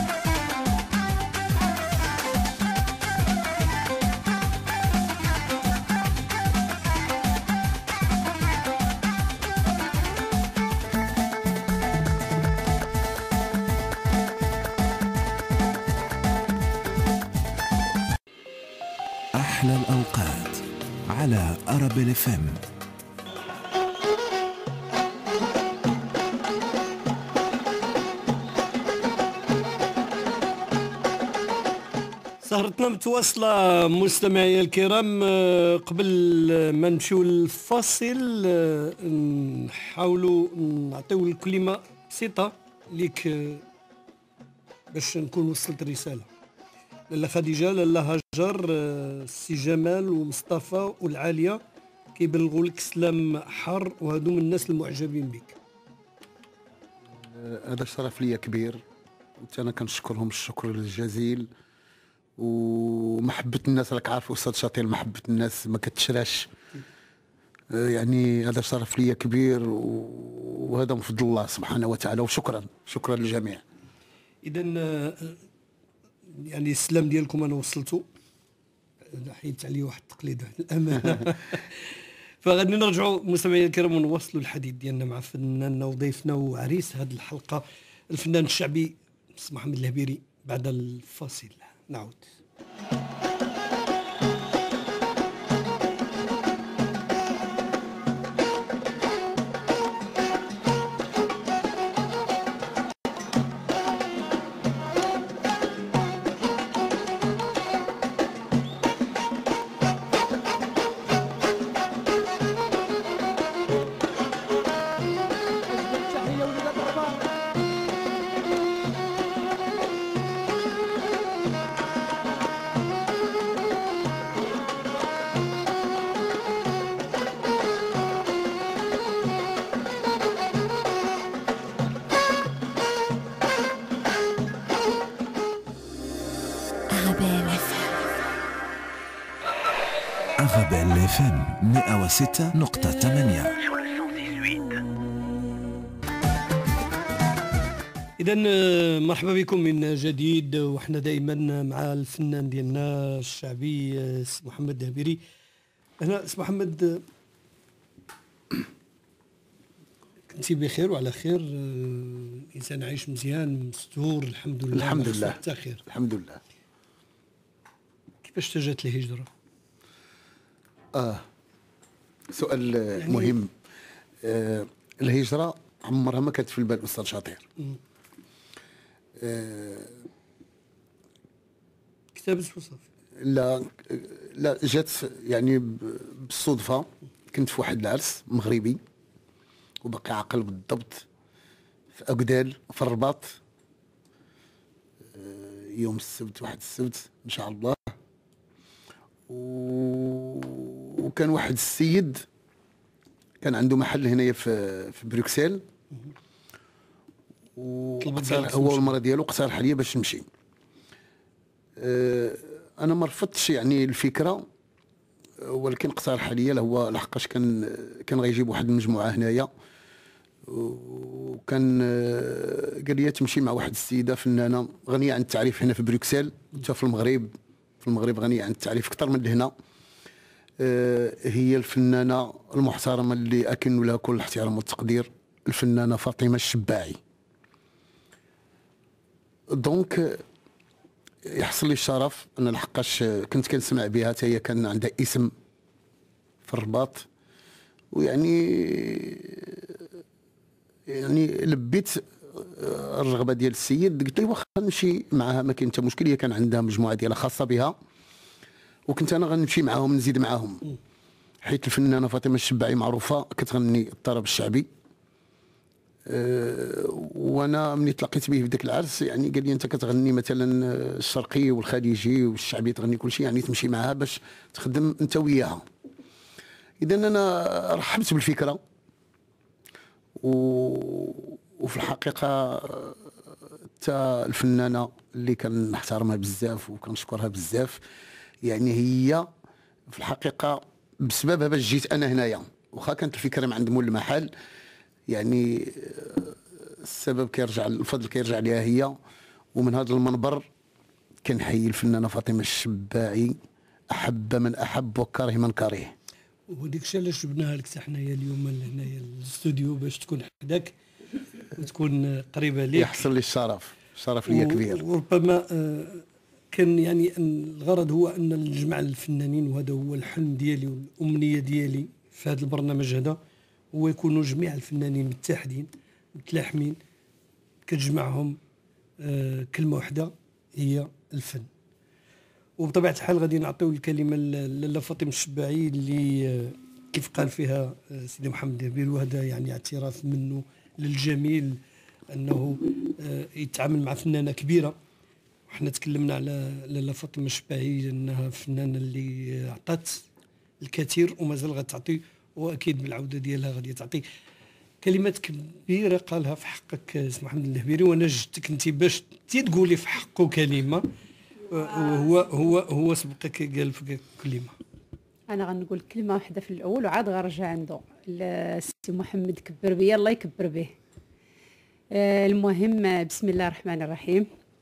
أحلى الأوقات على أرابيل FM. سهرتنا متواصلة مستمعي الكرام. قبل ما نمشيو للفاصل نحاولوا نعطيو الكلمة بسيطة ليك باش نكون وصلت الرسالة. لاله خديجة، لاله هاجر، السي جمال ومصطفى والعالية كيبلغوا لك سلام حار وهادو من الناس المعجبين بك. هذا شرف ليا كبير وانا كنشكرهم الشكر الجزيل. ومحبة الناس راك عارف استاذ شاطر، محبة الناس ما كتشراش. يعني هذا شرف ليا كبير وهذا من فضل الله سبحانه وتعالى، وشكرا للجميع. اذا يعني السلام ديالكم انا وصلته، حيدت عليه واحد التقليد الامانه. فغادي نرجعوا مستمعينا الكرام ونواصلوا الحديث ديالنا مع فناننا وضيفنا وعريس هذه الحلقه الفنان الشعبي السي محمد الهبيري. بعد الفاصل نعود. أرابيل FM 106.8. إذا مرحبا بكم من جديد، وحنا دائما مع الفنان ديالنا الشعبي السي محمد الهبيري. هنا السي محمد، كنتي بخير وعلى خير؟ الانسان عايش مزيان مستور الحمد لله. الحمد لله حتى خير الحمد لله. كيفاش جات الهجرة؟ سؤال يعني مهم. الهجرة عمرها ما كانت في البال أستاذ شاطر. كتاب وصافي؟ لا جات يعني بالصدفة. كنت في واحد العرس مغربي وباقي عاقل بالضبط في أقدال في الرباط يوم السبت، واحد السبت إن شاء الله. وكان واحد السيد كان عنده محل هنايا في بروكسل، هو والمراه ديالو اقترح عليا باش نمشي. انا ما رفضتش يعني الفكره، ولكن اقترح عليا هو لحقاش كان غيجيب واحد المجموعه هنايا، وكان قال لي تمشي مع واحد السيده فنانه غنيه عن التعريف هنا في بروكسل، حتى في المغرب غنيه عن التعريف اكثر من هنا. هي الفنانه المحترمه اللي اكن لها كل الاحترام والتقدير، الفنانه فاطمه الشباعي. دونك يحصل لي الشرف ان لحقاش كنت كنسمع بها، حتى هي كان عندها اسم في الرباط، يعني لبيت الرغبه ديال السيد. قلت له واخا نمشي معها ما كاين حتى مشكل. هي كان عندها مجموعه ديالها خاصه بها، وكنت انا غنمشي معاهم نزيد معاهم، حيت الفنانه فاطمه الشباعي معروفه كتغني الطرب الشعبي. وانا ملي تلاقيت به في ذاك العرس يعني قال لي انت كتغني مثلا الشرقي والخليجي والشعبي، تغني كل شيء، يعني تمشي معها باش تخدم انت وياها. اذا انا رحبت بالفكره، وفي الحقيقه حتى الفنانه اللي كنحترمها بزاف وكنشكرها بزاف، يعني هي في الحقيقه بسببها باش جيت انا هنايا، واخا كانت الفكره من عند مول المحل، يعني السبب كيرجع، الفضل كيرجع ليها هي. ومن هذا المنبر كنحيي الفنانه فاطمه الشباعي، احب من احب وكره من كره. وديك الشيء علاش جبناها لك حتى حنايا اليوم هنايا الاستوديو باش تكون حداك وتكون قريبه ليك. يحصل لي الشرف ليا كبير. وربما كان يعني الغرض هو ان نجمع الفنانين، وهذا هو الحلم ديالي والامنيه ديالي في هذا البرنامج هذا، هو يكونوا جميع الفنانين متحدين متلاحمين، كتجمعهم كلمه واحده هي الفن. وبطبيعه الحال غادي نعطيو الكلمه لاله فاطمه الشباعي اللي كيف قال فيها سيدي محمد الهبيري، وهذا يعني اعتراف منه للجميل انه يتعامل مع فنانه كبيره. وحنا تكلمنا على لاله فاطمه الشباعي انها فنانه اللي عطات الكثير ومازال غتعطي، واكيد بالعوده ديالها غادي تعطي. كلمات كبيره قالها في حقك سي محمد الهبيري، وانا جدتك انت باش تقولي في حقه كلمه، وهو سبقك قال في كلمه. انا غنقول كلمه واحده في الاول وعاد غنرجع عنده. السي محمد كبر بيا، الله يكبر به. المهم بسم الله الرحمن الرحيم.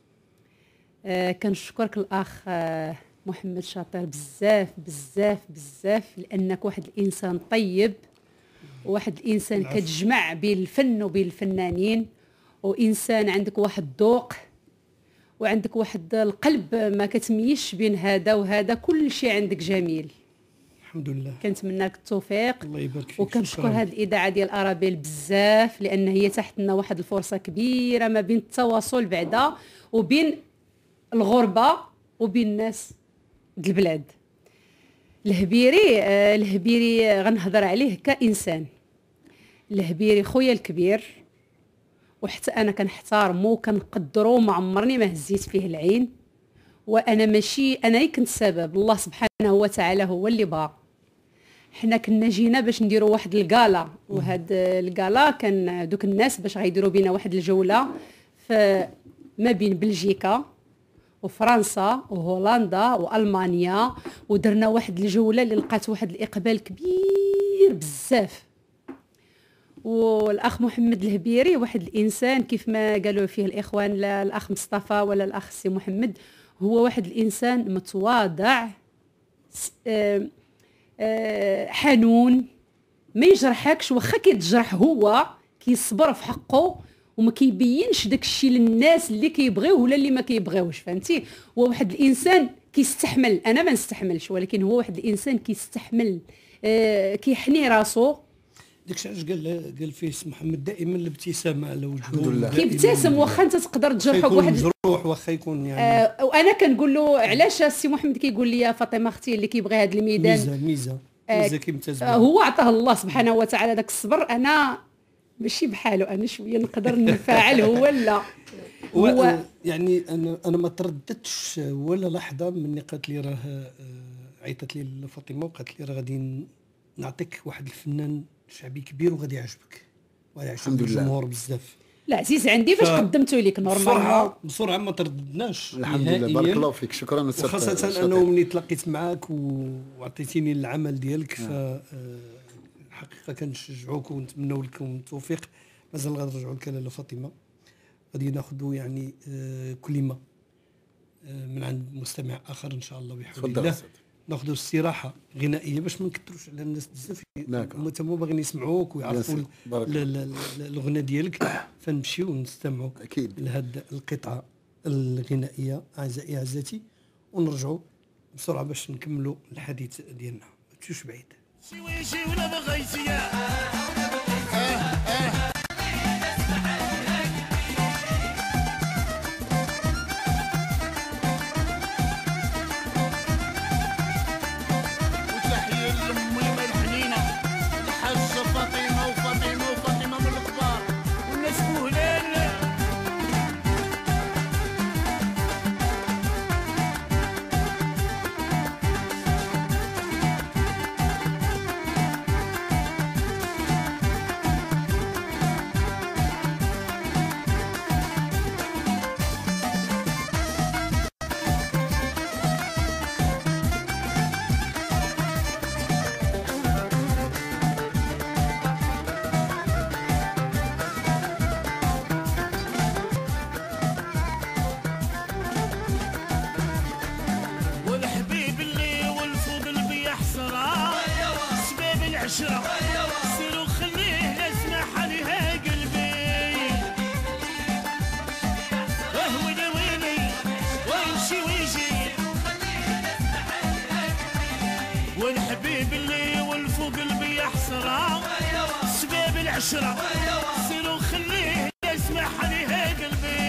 كنشكرك الاخ محمد شاطر بزاف بزاف بزاف، لانك واحد الانسان طيب، وواحد الانسان كتجمع بين الفن وبين الفنانين، وانسان عندك واحد الذوق وعندك واحد القلب ما كتميش بين هذا وهذا، كل شيء عندك جميل. الحمد لله. كنتمنى لك التوفيق، الله يبارك فيك. وكنشكر هذه الاذاعه ديال ارابيل بزاف، لان هي تحت لنا واحد الفرصه كبيره ما بين التواصل بعدا وبين الغربه وبين الناس د البلاد. الهبيري غنهضر عليه كإنسان. الهبيري خويا الكبير، وحتى انا كنحتارمو وكنقدرو، ما عمرني ما هزيت فيه العين، وانا ماشي انا كنت سبب، الله سبحانه وتعالى هو اللي بغى. حنا كنا جينا باش نديروا واحد الكالا، وهاد الكالا كان دوك الناس باش غيديروا بينا واحد الجوله ما بين بلجيكا وفرنسا وهولندا والمانيا، ودرنا واحد الجوله اللي لقات واحد الاقبال كبير بزاف. والاخ محمد الهبيري واحد الانسان كيف ما قالوا فيه الاخوان، لا الاخ مصطفى ولا الاخ سي محمد، هو واحد الانسان متواضع حنون، ما يجرحكش، واخا كيتجرح هو كيصبر في حقه وما كيبينش داك الشيء للناس اللي كيبغيوه ولا اللي ما كيبغيوش، فهمتي؟ هو واحد الانسان كيستحمل، انا ما نستحملش، ولكن هو واحد الانسان كيستحمل، كيحني راسو. داكشي علاش قال فيه سي محمد دائما الابتسامه على وجهه. الحمد لله. كيبتسم واخا انت تقدر تجرحه بواحد مجروح، واخا يكون يعني وانا كنقول له علاش السي محمد كيقول لي يا فاطمه اختي اللي كيبغي هذا الميدان ميزه كيمتاز بها. هو عطاه الله سبحانه وتعالى داك الصبر. انا ماشي بحاله، انا شويه نقدر نفاعل هو لا هو يعني انا ما ترددتش ولا لحظه من قالت لي راه عيطت لي فاطمه وقالت لي راه غادي نعطيك واحد الفنان شعبي كبير وغادي يعجبك الحمد لله. الجمهور بزاف. لا عزيز عندي باش قدمته لك نورمالمون بسرعه ما ترددناش الحمد لله. بارك الله فيك. شكرا وخاصه انه ملي تلاقيت معاك وعطيتيني العمل ديالك ف الحقيقه كنشجعوك ونتمنوا لكم التوفيق. مازال غنرجعوا لك لاله فاطمه. غادي ناخذوا يعني كلمه من عند مستمع اخر ان شاء الله بحول الله. ناخذوا استراحه غنائيه باش ما نكثروش على الناس بزاف، هما تما باغيين يسمعوك ويعرفوا الاغنيه ديالك، فنمشيو ونستمعوا اكيد لهذه القطعه الغنائيه اعزائي اعزائي، ونرجعوا بسرعه باش نكملوا الحديث ديالنا. ما تمشيوش بعيد. شي ولا بغيتي سيرو خليه نسمح عليها قلبي ويلي ويلي ويمشي ويجي والحبيب اللي والفوق قلبي يحسره سباب العشرة سيرو خليه نسمح عليها قلبي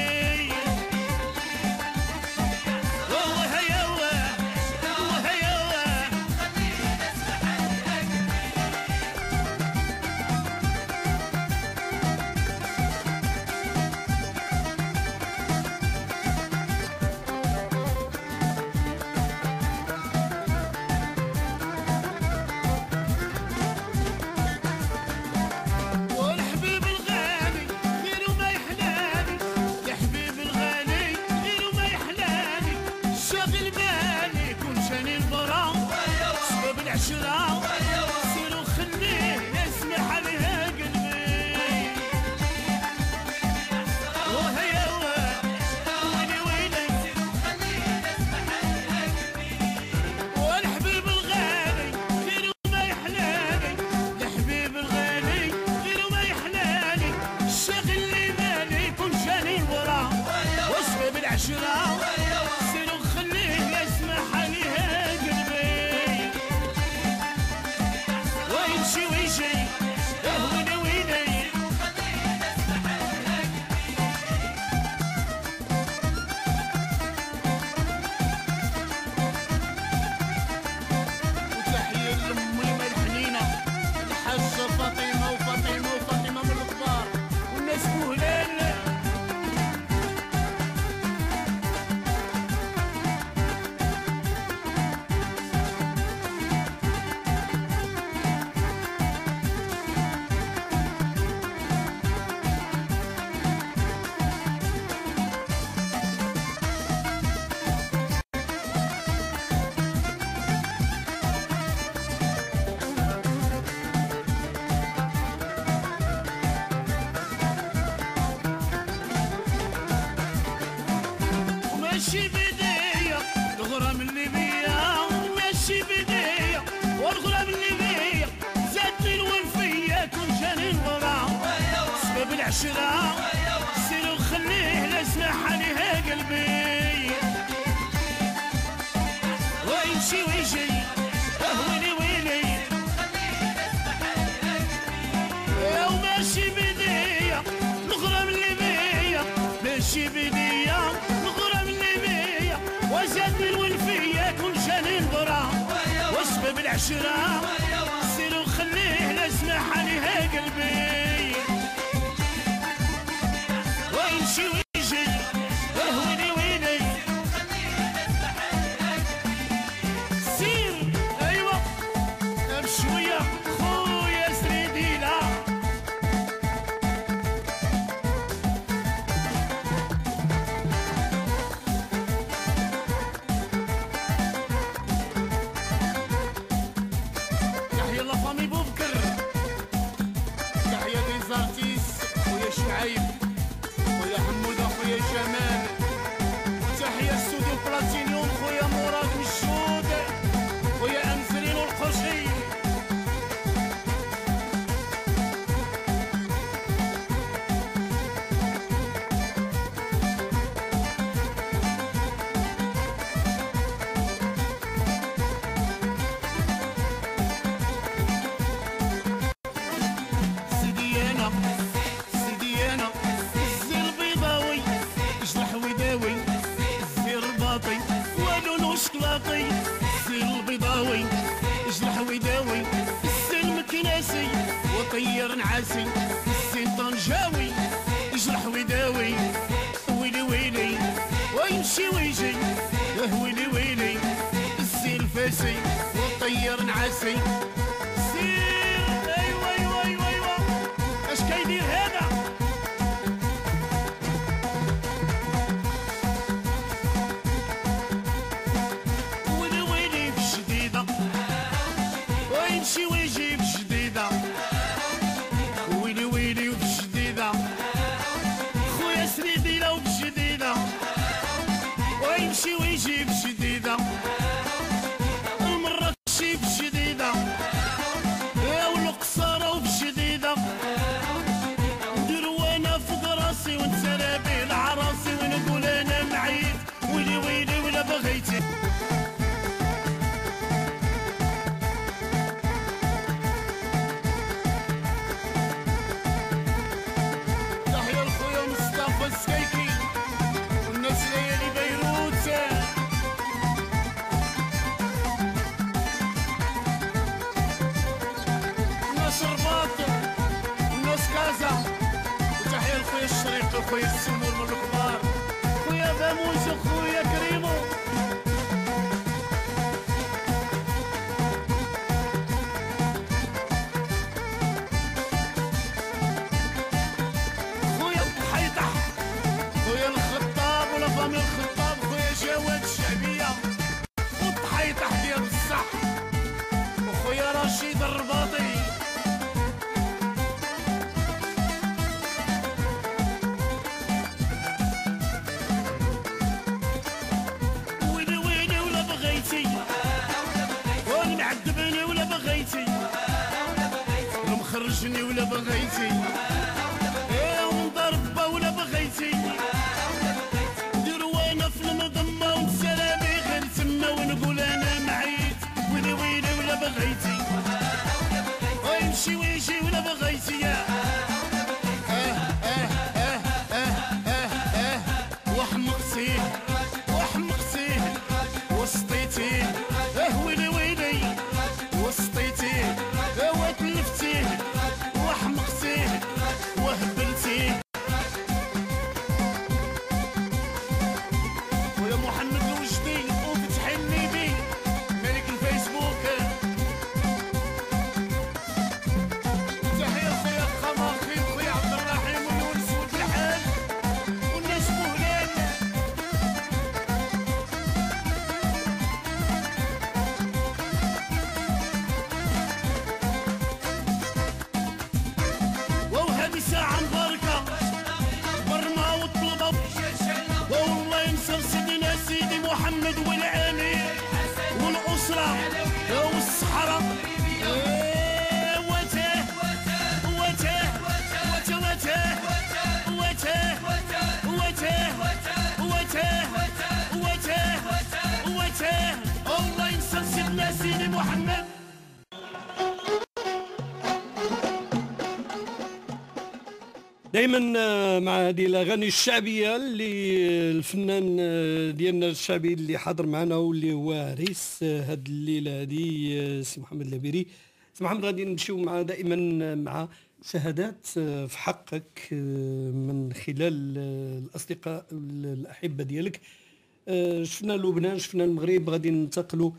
ماشي بداية الغرام اللي بيا ماشي بداية والغرام اللي بيا زادني الوفية كون جاني الغرام سبب العشرة سيرو خليه نسمح عليها قلبي ويمشي ويجي ويلي ويلي يا ماشي بداية الغرام اللي بيا ماشي بداية وزادني الولفية كل جاني الغرام واسباب العشرة سيرو خليه نسمح عليها قلبي ويمشي ويجي ويلي ويلي سير وطير نعاسي الزين طنجاوي يجرح ويداوي ويلي ويلي ويمشي ويجي ويلي ويلي الزين الفاسي وطير نعاسي سير ايوا ايوا ايوا ايوا اش كيدير هذا ويلي ويلي بالجديدة ويمشي ويجيب جديدة ويلي ويلي وبالجديدة خويا سريدي لو بالجديدة ويمشي ويجيب جديدة المرة تمشي بالجديدة يا والقصارة وبالجديدة ندير وانا فوق راسي ونتسرى به العراسي ونقول انا معيد ويلي ويلي ولا بغيتي تحية لخويا مصطفى السكيكي والناس ليالي بيروت الناس رباط الناس كازا وتحية لخويا الشريق وخويا السمور من الكبار خويا باموس وخويا كريمو خويا الحيطح خويا الخطاب ولا فامي الخطاب خويا جواد الشعبية والطحيطح ديال بصح وخويا رشيد الرباطي ويلي ويلي ولا بغيتي وانا معذبني ولا بغيتي ولا مخرجني ولا بغيتي ايه ونضربه ولا بغيتي ندير وانا في المضمة ونتسالى بيه غير تما ونقول انا معيت ويلي ويلي ولا بغيتي ويمشي ويجي ولا بغيتي وحمقتيه وحمقتيه وسطيتيه ويلي ويلي وسطيتيه وتلفتيه وحمقتيه وهبلتيه ويا محمد الوجدي وفتح النبي ملك الفيسبوك تحية خويا الخماخي خويا عبد الرحيم ويونس ولد الحاج والناس مهلال وهذه ساعة مباركة برما والطلبة والله ينصر سيدنا سيدي محمد والعامل والأسرة والصحراء وتاه وتاه وتاه وتاه وتاه وتاه وتاه وتاه الله ينصر سيدنا سيدي محمد دائما مع هذه الاغاني الشعبيه اللي الفنان ديالنا الشعبي اللي حاضر معنا واللي هو عريس هذه الليله هذه سي محمد الهبيري. سي محمد غادي نمشيو مع دائما مع شهادات في حقك من خلال الاصدقاء الاحبه ديالك. شفنا لبنان شفنا المغرب غادي ننتقلوا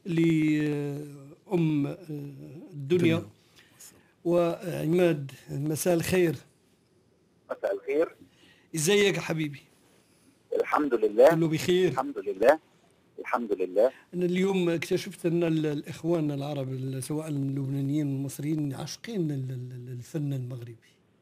لام الدنيا وعماد. مساء الخير. مساء الخير. ازيك حبيبي؟ الحمد لله كله بخير الحمد لله الحمد لله. انا اليوم اكتشفت ان الاخوان العرب سواء اللبنانيين والمصريين عاشقين الفن المغربي.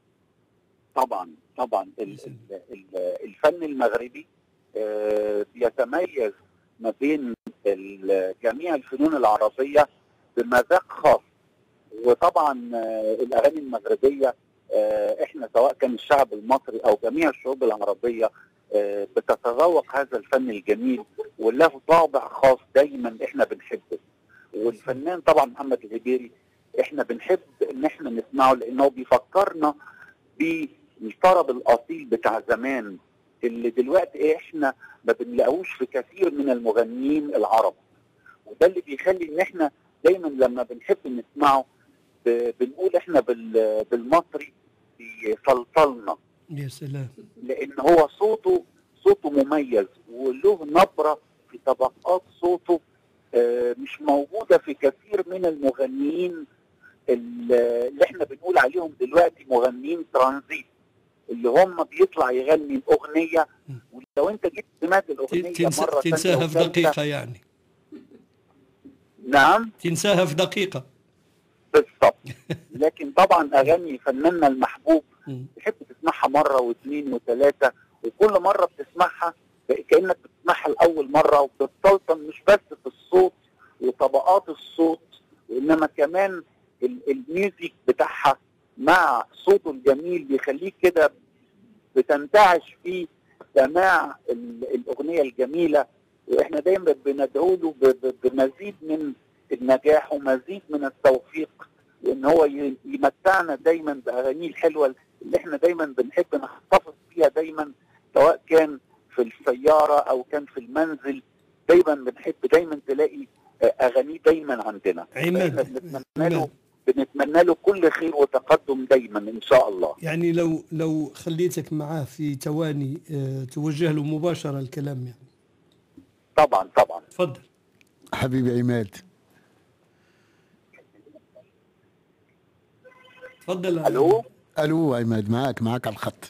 طبعا الفن المغربي يتميز ما بين جميع الفنون العربيه بمذاق خاص. وطبعا الاغاني المغربيه احنا سواء كان الشعب المصري او جميع الشعوب العربيه بتتذوق هذا الفن الجميل وله طابع خاص دايما احنا بنحبه. والفنان طبعا محمد الهبيري احنا بنحب ان احنا نسمعه لانه بيفكرنا بالطرب الاصيل بتاع زمان اللي دلوقتي احنا ما بنلاقوش في كثير من المغنيين العرب. وده اللي بيخلي ان احنا دايما لما بنحب نسمعه بنقول احنا بالمصري بيفلفلنا، يا سلام. لان هو صوته مميز وله نبره في طبقات صوته مش موجوده في كثير من المغنيين اللي احنا بنقول عليهم دلوقتي مغنيين ترانزيت، اللي هم بيطلع يغني الاغنيه ولو انت جيت سمعت الاغنيه مره تنساها في دقيقه يعني. نعم، تنساها في دقيقه بالضبط. لكن طبعا اغاني فناننا المحبوب تحب تسمعها مره واثنين وثلاثه، وكل مره بتسمعها كانك بتسمعها لاول مره، وبتتسلطن مش بس في الصوت وطبقات الصوت، وانما كمان الميوزك بتاعها مع صوته الجميل بيخليك كده بتنتعش في سماع الاغنيه الجميله. واحنا دايما بندعو له بمزيد من النجاح ومزيد من التوفيق، وان هو يمتعنا دايما باغانيه الحلوه اللي احنا دايما بنحب نحتفظ فيها دايما، سواء كان في السياره او كان في المنزل. دايما بنحب دايما تلاقي اغانيه دايما عندنا. عماد، بنتمنى له كل خير وتقدم دايما ان شاء الله. يعني لو خليتك معاه في ثواني توجه له مباشره الكلام يعني. طبعا. تفضل حبيبي عماد. تفضل. الو عماد، معك على الخط.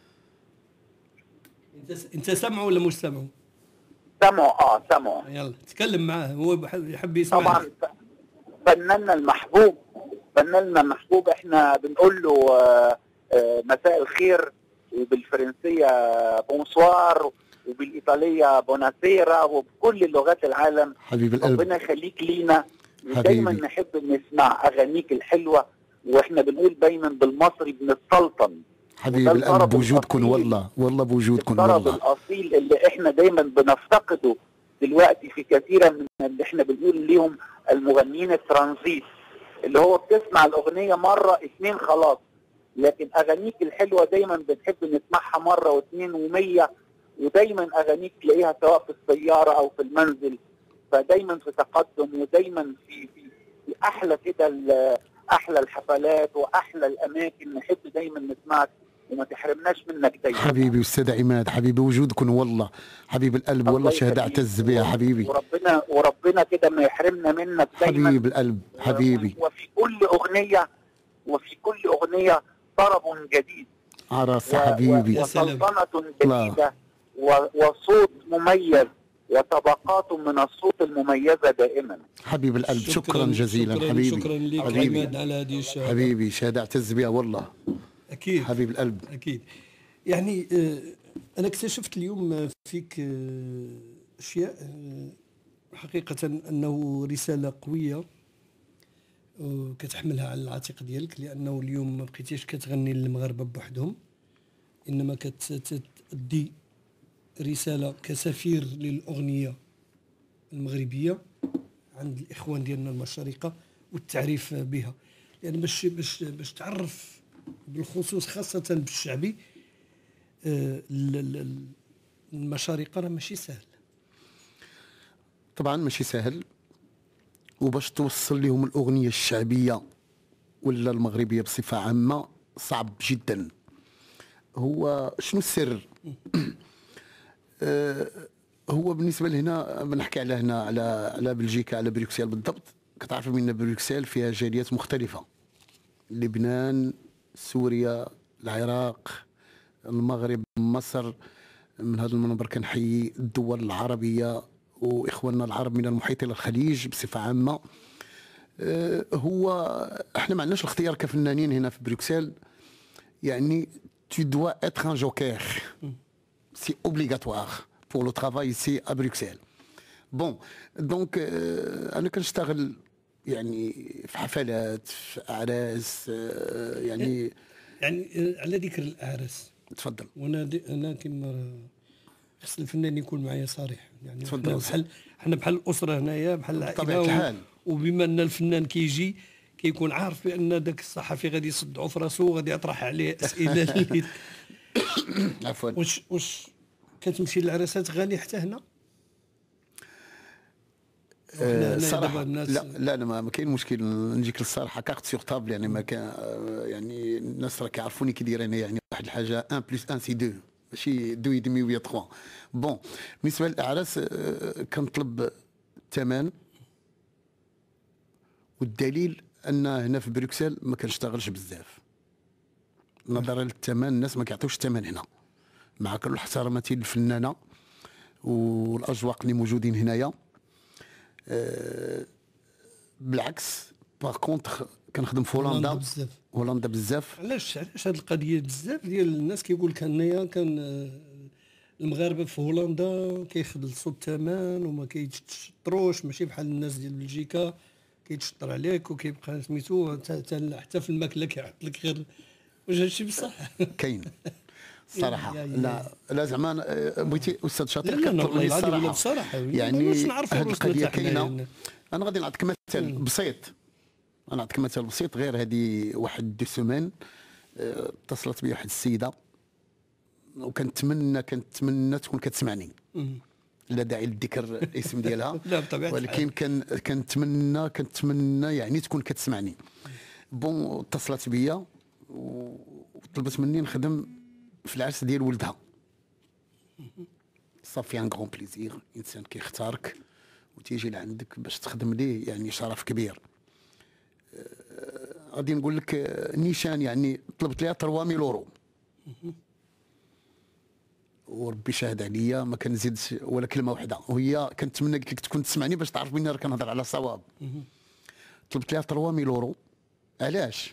انت سمعه ولا مش سمعه؟ سمعه. يلا تكلم معاه، هو يحب يسمع. طبعا فناننا المحبوب احنا بنقول له مساء الخير، وبالفرنسيه بونسوار، وبالايطاليه بوناسيرا، وبكل لغات العالم. حبيب القلب، ربنا يخليك لينا، ودايما نحب نسمع اغانيك الحلوه، واحنا بنقول دايما بالمصري بنتسلطن. حبيب القلب بوجودكم، والله بوجودكم، الطرب الاصيل اللي احنا دايما بنفتقده دلوقتي في كثيرا من اللي احنا بنقول ليهم المغنيين الترانزيت، اللي هو بتسمع الاغنيه مره اتنين خلاص، لكن اغانيك الحلوه دايما بنحب نسمعها مره واثنين ومية، ودايما اغانيك تلاقيها سواء في السياره او في المنزل، فدايما في تقدم، ودايما في احلى كده، احلى الحفلات واحلى الاماكن نحب دايما نسمعك وما تحرمناش منك دايما. حبيبي استاذ عماد، حبيبي وجودكم والله، حبيب القلب، والله شهاده اعتز بها حبيبي. وربنا كده ما يحرمنا منك دايما حبيب القلب حبيبي. وفي كل اغنيه طرب جديد، عرس حبيبي، وسلطنه جديده، وصوت مميز، وطبقات من الصوت المميزه دائما. حبيب القلب، شكرا جزيلا حبيبي. شكرا لك عماد على هذه الشهاده حبيبي، شهاده اعتز بها والله. اكيد حبيب القلب. اكيد. يعني انا اكتشفت اليوم فيك اشياء حقيقه انه رساله قويه كتحملها على العاتق ديالك، لانه اليوم ما بقيتيش كتغني للمغاربه بوحدهم، انما كتدي رساله كسفير للاغنيه المغربيه عند الاخوان ديالنا المشارقه والتعريف بها، يعني باش تعرف بالخصوص خاصه بالشعبي المشارقه راه ماشي سهل. طبعا ماشي سهل، وباش توصل لهم الاغنيه الشعبيه ولا المغربيه بصفه عامه صعب جدا. هو شنو السر؟ هو بالنسبه لهنا بنحكي على هنا على بلجيكا، على بروكسل بالضبط. كتعرف من بروكسل فيها جاليات مختلفه، لبنان، سوريا، العراق، المغرب، مصر. من هذا المنبر كنحيي الدول العربيه واخواننا العرب من المحيط الى الخليج بصفه عامه. هو احنا ما عندناش الاختيار كفنانين هنا في بروكسل، يعني tu dois être un joker. C'est obligatoire pour le travail ici à Bruxelles. Bon, donc انا كنشتغل يعني في حفلات، في اعراس، يعني على ذكر الاعراس تفضل. انا كما خص الفنان يكون معايا صريح، يعني تفضل. احنا بحال الاسره هنايا، بحال العائله بطبيعه الحال. وبما ان الفنان كيجي كيكون عارف بان ذاك الصحفي غادي يصدعوا في راسو وغادي يطرح عليه اسئله عفوا. واش كتمشي للعراسات غالي حتى هنا؟ وحنا هنا صراحة دابا الناس لا ما كاين مشكل. نجيك للصراحه كارت سيغ طابل، يعني ما كان يعني الناس راه كيعرفوني كي داير انا، يعني واحد الحاجه 1 + 1 سي 2، ماشي 2 ودمي ولا 3. بون بالنسبه للاعراس كنطلب الثمن، والدليل ان هنا في بروكسل ما كنشتغلش بزاف نظرا للثمن. الناس ما كيعطيوش الثمن هنا، مع كل احتراماتي للفنانه والاجواق اللي موجودين هنايا. بالعكس باغ كونتخ كنخدم في هولندا بزاف. هولندا بزاف. علاش هاد القضيه بزاف ديال الناس كيقول لك انايا كان المغاربه في هولندا كيخلصوا الثمن وما كيتشطروش، ماشي بحال الناس ديال بلجيكا كيتشطر عليك وكيبقى سميتو حتى في الماكله كيحط لك غير. واش هادشي بصح؟ كاين الصراحه لا زعما بغيتي استاذ شاطر لا كتطلب لي والله الصراحه، يعني يعني نعرفوا هذه القضيه كاينه. يعني. انا غادي نعطيك مثال بسيط، غير هذه واحد 2 سيمين اتصلت بي واحد السيده وكنتمنى تكون كتسمعني، لا داعي للذكر الاسم ديالها لا بطبيعه ولكن كنتمنى يعني تكون كتسمعني. بون اتصلت بيا وطلبت مني نخدم في العرس ديال ولدها. صافي ان غون بليزير، انسان كيختارك وتيجي لعندك باش تخدم ليه، يعني شرف كبير. غادي نقول لك نيشان، يعني طلبت ليها 3000 يورو وربي شاهد عليا ما كنزيدش ولا كلمه واحده، وهي كنتمنى قلت لك تكون تسمعني باش تعرف بني راه كنهضر على صواب. طلبت ليها 3000 يورو. علاش؟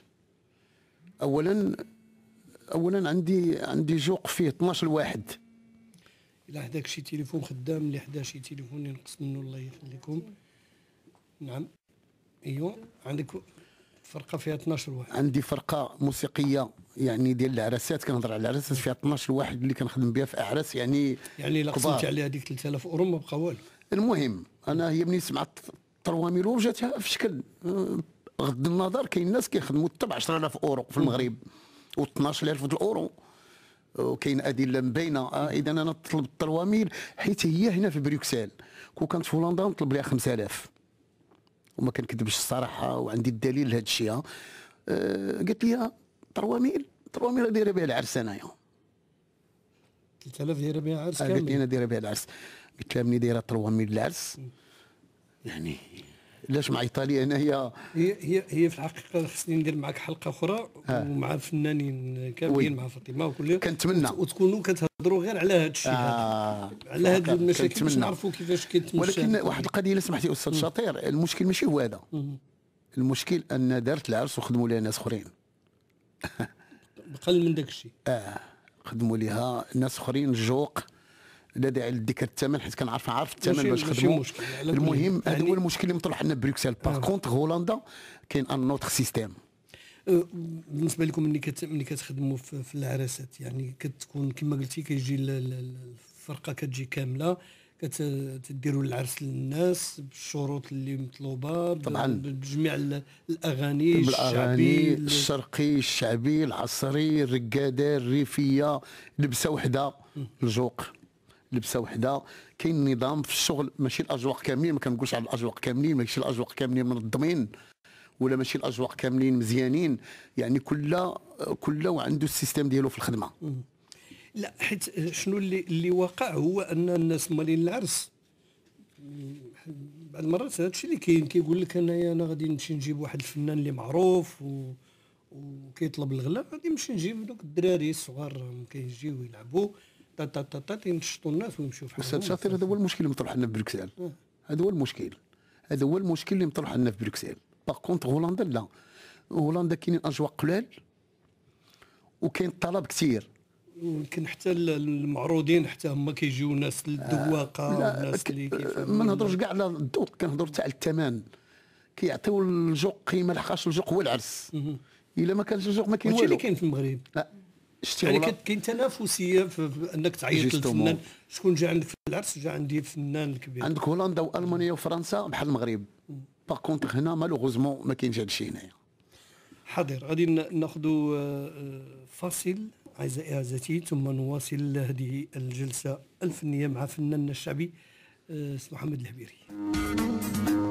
اولا عندي جوق فيه 12 واحد. الا حداك شي تليفون خدام، اللي حدا شي تليفون ينقص منه الله يخليكم. نعم ايوا عندك فرقه فيها 12 واحد. عندي فرقه موسيقيه يعني ديال العراسات، كنهضر على العراسات فيها 12 واحد اللي كنخدم بها في اعراس يعني الا قسمت عليها هذيك 3000 اورو ما بقى والو. المهم انا هي منين سمعت 3000 يورو جاتها في شكل غض النظر. كاين الناس كيخدموا حتى ب 10000 اورو في المغرب و12000 الاورو، وكاين ادله مبينه. اذا انا طلبت 3000 حيت هي هنا في بروكسل. كون كانت في هولندا نطلب لها 5000 وما كنكذبش الصراحه، وعندي الدليل لهذا الشيء. قالت لي 3000 دايره بها العرس انايا. 3000 دايره بها العرس كامل. قالت لي انا دايره بها العرس. قلت لها مني دايره 3000 العرس يعني علاش معيطه لي انا؟ هي في الحقيقه خصني ندير معك حلقه اخرى ومع الفنانين كاملين مع فاطمه وكل كنتمنى وتكونوا كتهضروا غير على هذا الشيء على هذه المشاكل باش نعرفوا كيفاش كيتمشى. ولكن واحد القضيه الا سمحتي استاذ شاطر، المشكل ماشي هو هذا. المشكل ان دارت العرس وخدموا لها ناس اخرين بقل من داك الشيء. خدموا لها ناس اخرين. الجوق لا داعي لذكر الثمن حيت عارف الثمن باش خدموا. المهم هذا هو المشكل اللي مطروح عندنا بروكسل. باغ كونتر هولندا كاين ان نوتر سيستيم. بالنسبه لكم ملي كتخدموا في العراسات، يعني كتكون كما قلتي كيجي الفرقه كتجي كامله، كتديروا العرس للناس بالشروط اللي مطلوبه طبعا بجميع الاغاني الشعبي الشرقي الشعبي العصري الرقاده الريفيه، لبسه وحده الجوق لبسه وحده. كاين نظام في الشغل، ماشي الاجواق كاملين، ما كنقولش على الاجواق كاملين، ماشي الاجواق كاملين منظمين ولا ماشي الاجواق كاملين مزيانين، يعني كل وعنده السيستم ديالو في الخدمه. لا حيت شنو اللي واقع هو ان الناس مالين العرس بعض المرات هذا الشيء اللي كاين، كيقول لك انا غادي نمشي نجيب واحد الفنان اللي معروف وكيطلب الغلا، غادي نمشي نجيب دوك الدراري الصغار كيجيو يلعبوا ينشطوا الناس ويمشيو في استاذ شاطر. هذا هو المشكل اللي مطروح لنا في بروكسل. هذا هو المشكل اللي مطروح لنا في بروكسل. باغ كونت هولندا لا، هولندا كاينين اجواء قلال وكاين طلب كثير. يمكن حتى المعروضين حتى هما كيجيو ناس الذواقه والناس اللي ما نهضروش كاع على الذوق، كنهضروا حتى على الثمن. كيعطيو الجوق قيمه لحقاش الجوق هو العرس. الا ما كانش الجوق ما كاين والو. هادشي اللي كاين في المغرب. يعني كاين تنافسيه في انك تعيط للفنان. شكون جا عندك في العرس؟ جا عندي الفنان الكبير. عندك هولندا والمانيا وفرنسا بحال المغرب. باغ كونتر هنا مالوغوزمون ما كاينش هذا الشيء هنايا. حاضر، غادي ناخذوا فاصل اعزائي ثم نواصل هذه الجلسه الفنيه مع فناننا الشعبي سي محمد الهبيري.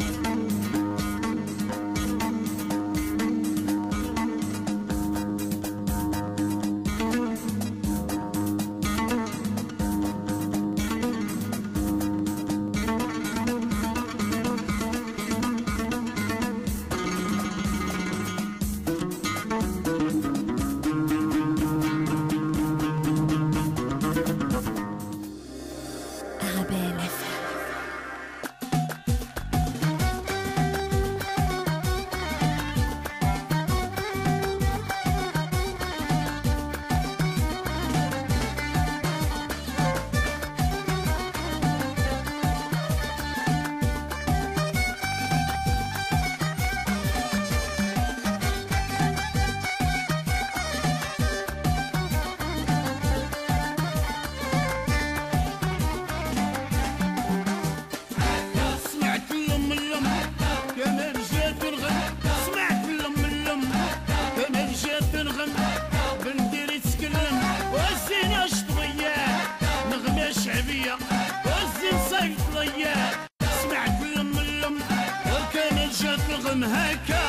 تكلم هكا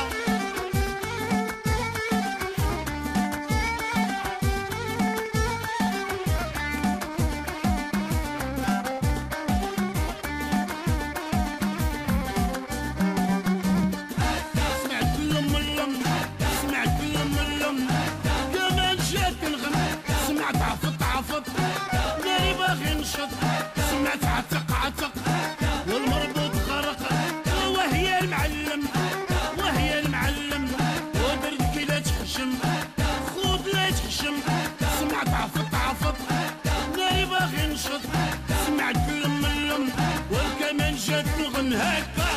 سمعت عتق عتق والمربوط خرق وهي المعلم ودرك لا تحشم خود لا تحشم سمعت عفط عفط ناري باغي نشط سمعت لم والكمان جات نغن هكا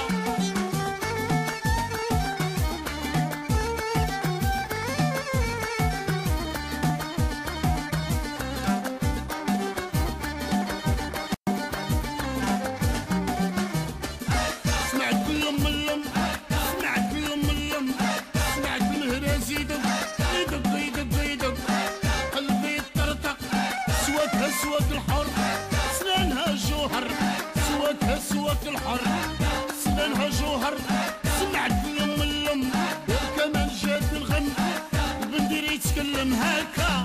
سواك الحر سنانها جوهر سواك الحر سنانها جوهر سمعت لم والكمان جات الغم البندير يتكلم هكا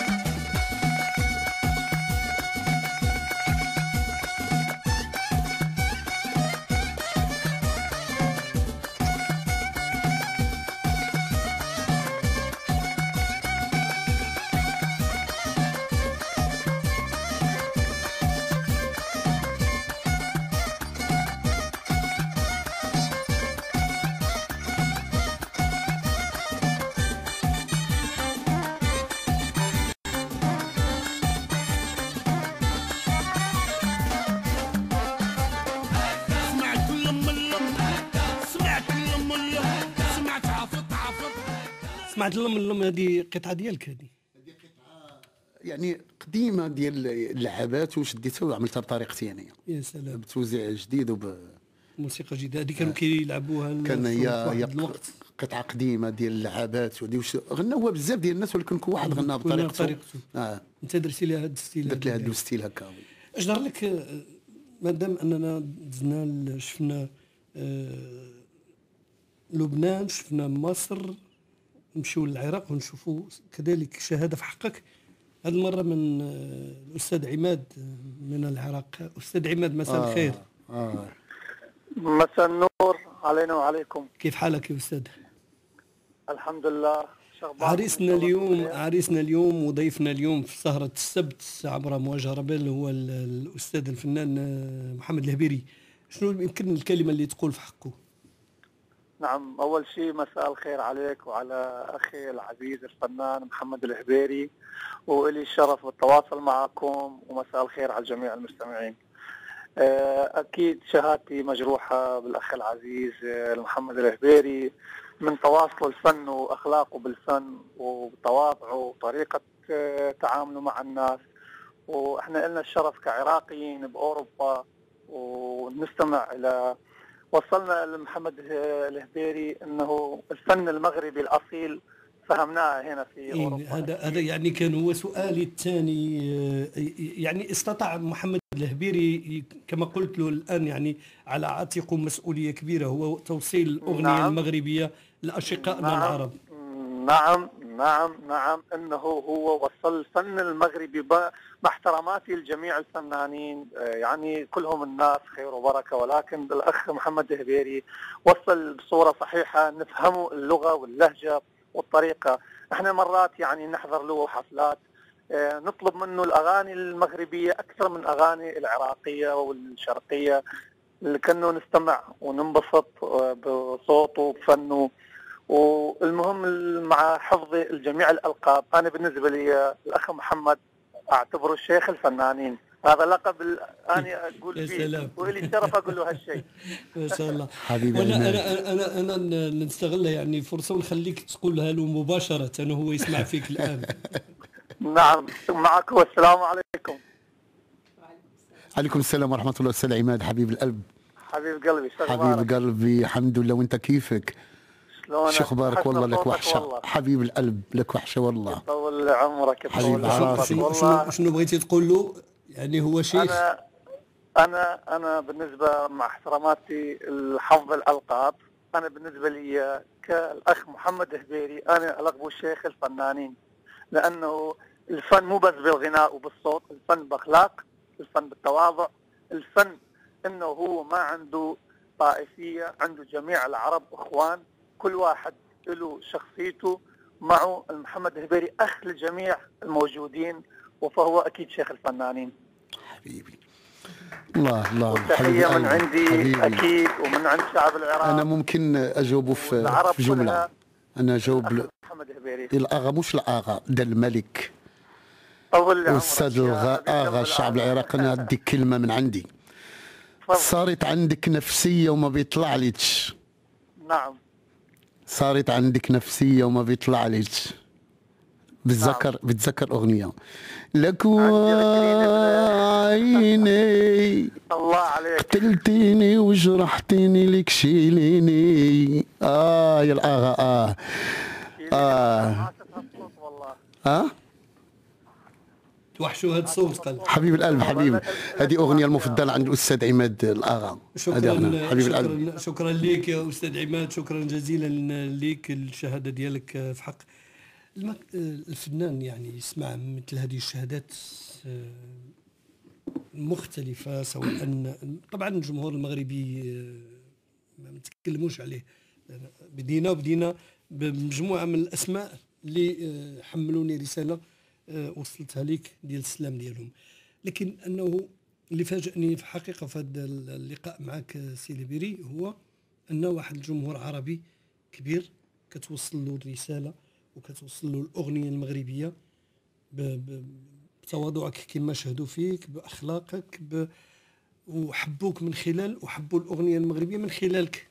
سمعت لم هذه قطعه ديالك هذه يعني قديمه ديال اللعبات وشديتها وعملتها بطريقتي انايا يا سلام بتوزيع جديد موسيقى جديده هذه كانوا كيلعبوها كان هي الوقت قطعه قديمه ديال اللعبات ودي غناوها بزاف ديال الناس ولكن كل واحد غناها بطريقته. انت درتي لها هذا الستيل درت لها هذا الستيل هكا. اش دار لك مادام اننا دزنا شفنا لبنان شفنا مصر نمشيو للعراق ونشوفوا كذلك شهاده في حقك هذه المره من الاستاذ عماد من العراق. استاذ عماد مساء الخير. مساء النور علينا وعليكم. كيف حالك يا استاذ؟ الحمد لله. عريسنا اليوم وضيفنا اليوم في سهرة السبت عبر مواجهة ربل هو الأستاذ الفنان محمد الهبيري. شنو يمكن الكلمة اللي تقول في حقه؟ نعم، أول شيء مساء الخير عليك وعلى أخي العزيز الفنان محمد الهبيري، وإلي الشرف بالتواصل معكم، ومساء الخير على جميع المستمعين. أكيد شهادتي مجروحة بالأخ العزيز محمد الهبيري من تواصله الفن وأخلاقه بالفن وتواضعه وطريقة تعامله مع الناس. وإحنا لنا الشرف كعراقيين بأوروبا ونستمع إلى وصلنا لمحمد الهبيري أنه الفن المغربي الأصيل فهمناه هنا في أوروبا. هذا يعني كان هو سؤالي الثاني. يعني استطاع محمد الهبيري كما قلت له الآن يعني على عاتقه مسؤولية كبيرة، هو توصيل الأغنية المغربية لأشقائنا العرب. نعم انه هو وصل الفن المغربي مع احتراماتي لجميع الفنانين، يعني كلهم الناس خير وبركه، ولكن الاخ محمد الهبيري وصل بصوره صحيحه نفهمه اللغه واللهجه والطريقه. احنا مرات يعني نحضر له حفلات نطلب منه الاغاني المغربيه اكثر من اغاني العراقيه والشرقيه، كأنه نستمع وننبسط بصوته وبفنه. والمهم مع حفظ جميع الألقاب، أنا بالنسبة لي الأخ محمد أعتبره الشيخ الفنانين، هذا لقب أنا أقول فيه وإلي الشرف أقول له هالشيء. ما شاء الله حبيبي. أنا نستغل يعني فرصة ونخليك تقولها له مباشرة وهو يسمع فيك الآن. نعم معك، والسلام عليكم. عليكم السلام ورحمة الله. أستاذ عماد حبيب القلب. حبيب قلبي. حبيب قلبي الحمد لله، وأنت كيفك؟ شو اخبارك؟ والله لك وحشه والله. حبيب القلب لك وحشه والله. يطول عمرك حبيب راسي. شنو بغيتي تقول له؟ يعني هو شيخ. انا بالنسبه مع احتراماتي لحفظ الالقاب، انا بالنسبه لي كالاخ محمد هبيري انا القبه شيخ الفنانين، لانه الفن مو بس بالغناء وبالصوت، الفن باخلاق، الفن بالتواضع، الفن انه هو ما عنده طائفيه، عنده جميع العرب اخوان، كل واحد له شخصيته. معه محمد هبيري اخ لجميع الموجودين، فهو اكيد شيخ الفنانين. حبيبي الله الله، تحيه من عندي حبيبي. اكيد ومن عند شعب العراق. انا ممكن اجاوبه في جمله. انا اجاوب محمد هبيري الاغا، مش الاغا ده الملك طول استاذ اغا الشعب العراقي. انا اديك كلمه من عندي. صارت عندك نفسيه وما بيطلع لكش. نعم صارت عندك نفسيه وما بيطلع لكش. بتذكر اغنيه لك عيني الله عليك، قتلتيني وجرحتيني لك شيليني. يا الاغا والله توحشوا هذا الصوت قال حبيب القلب. حبيبي هذه اغنيه المفضله عند الاستاذ عماد الاغا. شكرا حبيب القلب. شكرا لك يا استاذ عماد، شكرا جزيلا لك الشهاده ديالك في حق الفنان. يعني يسمع مثل هذه الشهادات مختلفه، سواء طبعا الجمهور المغربي ما نتكلموش عليه، بدينا بمجموعه من الاسماء اللي حملوني رساله وصلتها لك ديال السلام ديالهم. لكن انه اللي فاجأني في الحقيقه في هذا اللقاء معك سي الهبيري هو ان واحد الجمهور عربي كبير كتوصل له الرساله وكتوصل له الاغنيه المغربيه بتواضعك كما شهدوا فيك، باخلاقك، وحبوك من خلال، وحبوا الاغنيه المغربيه من خلالك.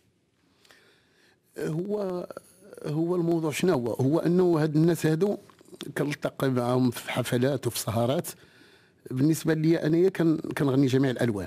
هو الموضوع شنو هو انه هاد الناس هادو كنلتقي معهم في حفلات وفي سهرات. بالنسبه لي انايا كنغني جميع الالوان.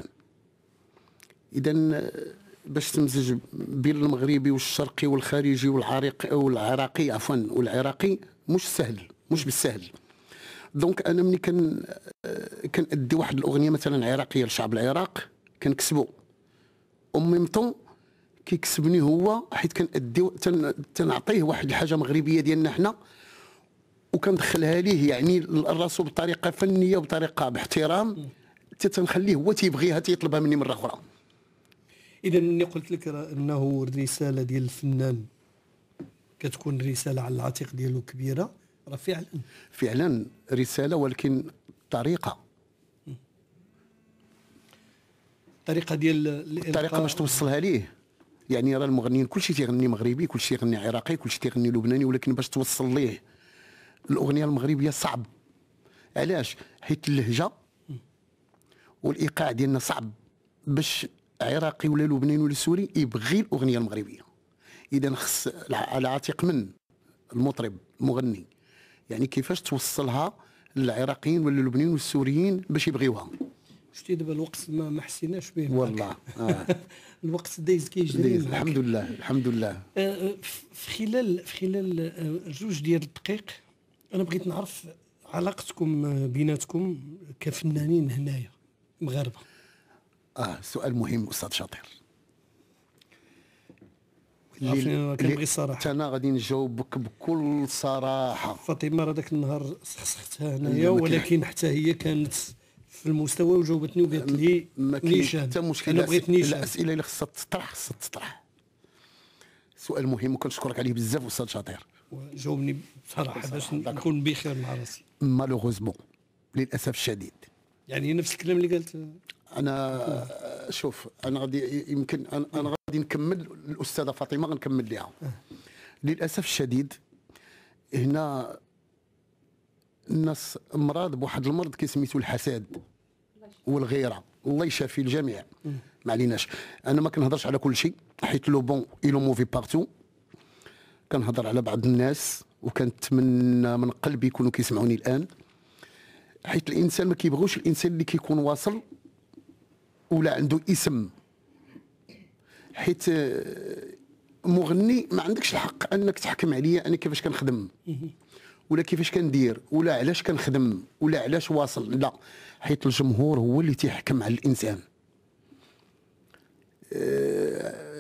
اذا باش تمزج بين المغربي والشرقي والخارجي والعراقي عفوا والعراقي مش سهل، مش بالسهل. دونك انا ملي كنأدي واحد الاغنيه مثلا عراقيه لشعب العراق كنكسبو امي مطون كيكسبني هو، حيت كنأدي تنعطيه واحد الحاجه مغربيه ديالنا حنا وكندخلها ليه يعني الراسو بطريقه فنيه وبطريقه باحترام، تنخليه هو تيبغيها تيطلبها مني مره اخرى. اذا ملي قلت لك انه الرساله ديال الفنان كتكون رساله على العاتق ديالو كبيره، راه فعلا رساله، ولكن طريقه ديال الطريقه باش توصلها ليه. يعني راه المغنيين كلشي تيغني مغربي، كلشي تيغني عراقي، كلشي تيغني لبناني، ولكن باش توصل ليه الاغنيه المغربيه صعب. علاش؟ حيت اللهجه والايقاع ديالنا صعب باش عراقي ولا لبناني ولا سوري يبغي الاغنيه المغربيه. اذا خص على عاتق من المطرب المغني، يعني كيفاش توصلها للعراقيين ولا اللبنانيين والسوريين باش يبغيوها. شتي دابا الوقت ما حسيناش به والله الوقت دايز كيجري. الحمد لله. في خلال جوج ديال الدقائق انا بغيت نعرف علاقتكم بيناتكم كفنانين هنايا مغاربه. سؤال مهم استاذ شاطر. كنبغي الصراحه. انا غادي نجاوبك بكل صراحه. فاطمه راه ذاك النهار سخسختها هنايا، ولكن حتى هي كانت في المستوى وجاوبتني وقالت لي ما كاين حتى مشكل. انا بغيت نيشان. الاسئله اللي خصها تطرح سؤال مهم وكنشكرك عليه بزاف استاذ شاطر. جاوبني بصراحه باش نكون بخير مع راسي. مالوغوزمون للاسف الشديد، يعني نفس الكلام اللي قالت. انا شوف، انا غادي يمكن انا غادي نكمل الاستاذه فاطمه غنكمل ليها. للاسف الشديد هنا الناس مرض بواحد المرض كيسميتو الحسد والغيره. الله يشافي الجميع. ما عليناش، انا ما كنهضرش على كل شيء حيت لو بون اي لو موفي بارتو. كنهضر على بعض الناس وكنتمنى من قلبي يكونوا كيسمعوني الان، حيت الانسان ما كيبغوش الانسان اللي كيكون واصل ولا عنده اسم. حيت مغني ما عندكش الحق انك تحكم عليا انا كيفاش كنخدم ولا كيفاش كندير ولا علاش كنخدم ولا علاش واصل. لا، حيت الجمهور هو اللي تيحكم على الانسان. ما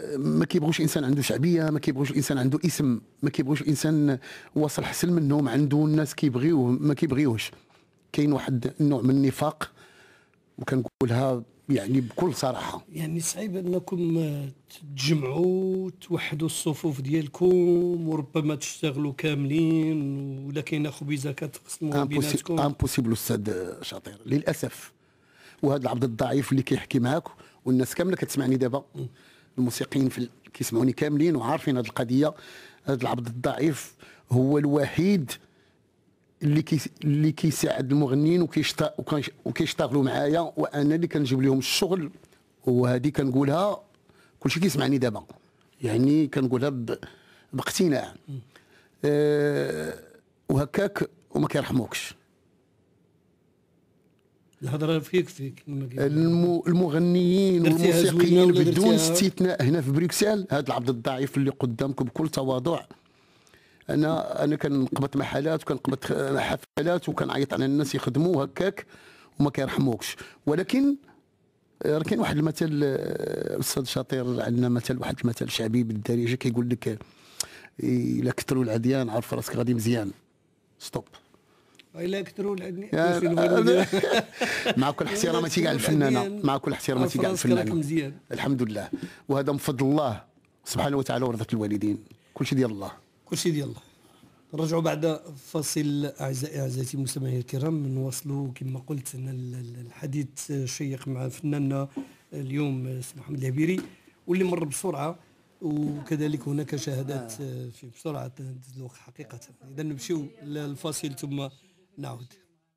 كيبغوش انسان عنده شعبيه، ما كيبغوش الانسان عنده اسم، ما كيبغوش الانسان واصل حسن منهم، عنده الناس كيبغيوه ما كيبغيوش. كاين واحد النوع من النفاق، وكنقولها يعني بكل صراحه. يعني صعيب انكم تجمعوا توحدوا الصفوف ديالكم وربما تشتغلوا كاملين، ولا كاينه خبيزه كتقسموها بيناتكم. امبوسيبل استاذ شاطر للاسف. وهذا العبد الضعيف اللي كيحكي معاك والناس كامله كتسمعني دابا، الموسيقيين كيسمعوني كاملين وعارفين هذه القضيه. هذا العبد الضعيف هو الوحيد اللي كيساعد المغنيين وكيشتغلوا معايا، وانا اللي كنجيب لهم الشغل. وهذه كنقولها كلشي كيسمعني دابا، يعني كنقولها باقتناع. وهكاك وما كيرحموكش. الهضره فيك المغنيين والموسيقيين بدون استثناء هنا في بروكسل. هذا العبد الضعيف اللي قدامكم بكل تواضع، انا كنقبط محلات وكنقبط حفلات وكنعيط على الناس يخدموا هكاك وما كيرحموكش. ولكن راه كاين واحد المثل استاذ شاطر، عندنا مثل، واحد المثل شعبي بالدارجه كيقول لك الا كثروا العديان عرف راسك غادي مزيان. ستوب. الا كثروا العديان مع كل احتراماتي كاع الفنانه، مع كل احتراماتي كاع الفنانه، الحمد لله، وهذا من فضل الله سبحانه وتعالى ورضا الوالدين. كلشي ديال الله، كلشي ديال الله. نرجعوا بعد فاصل اعزائي المستمعين الكرام، نواصلوا كما قلت الحديث الشيق مع فناننا اليوم سي محمد الهبيري، واللي مر بسرعه، وكذلك هناك شهادات في بسرعه الوقت حقيقه. اذا نمشيو للفاصل ثم نعود.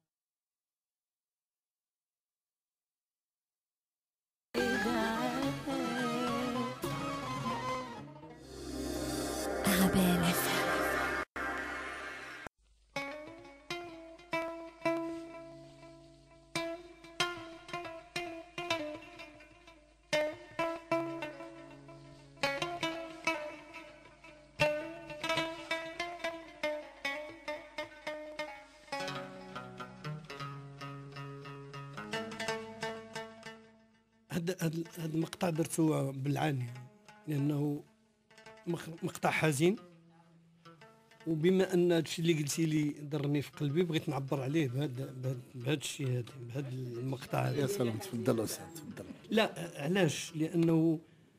هذا المقطع درته بالعاني، لانه مقطع حزين، وبما ان هادشي اللي قلتي لي ضرني في قلبي بغيت نعبر عليه بهذا الشيء هذا، بهذا المقطع هذا. يا سلام، تفضل استاذ تفضل. لا علاش؟ لانه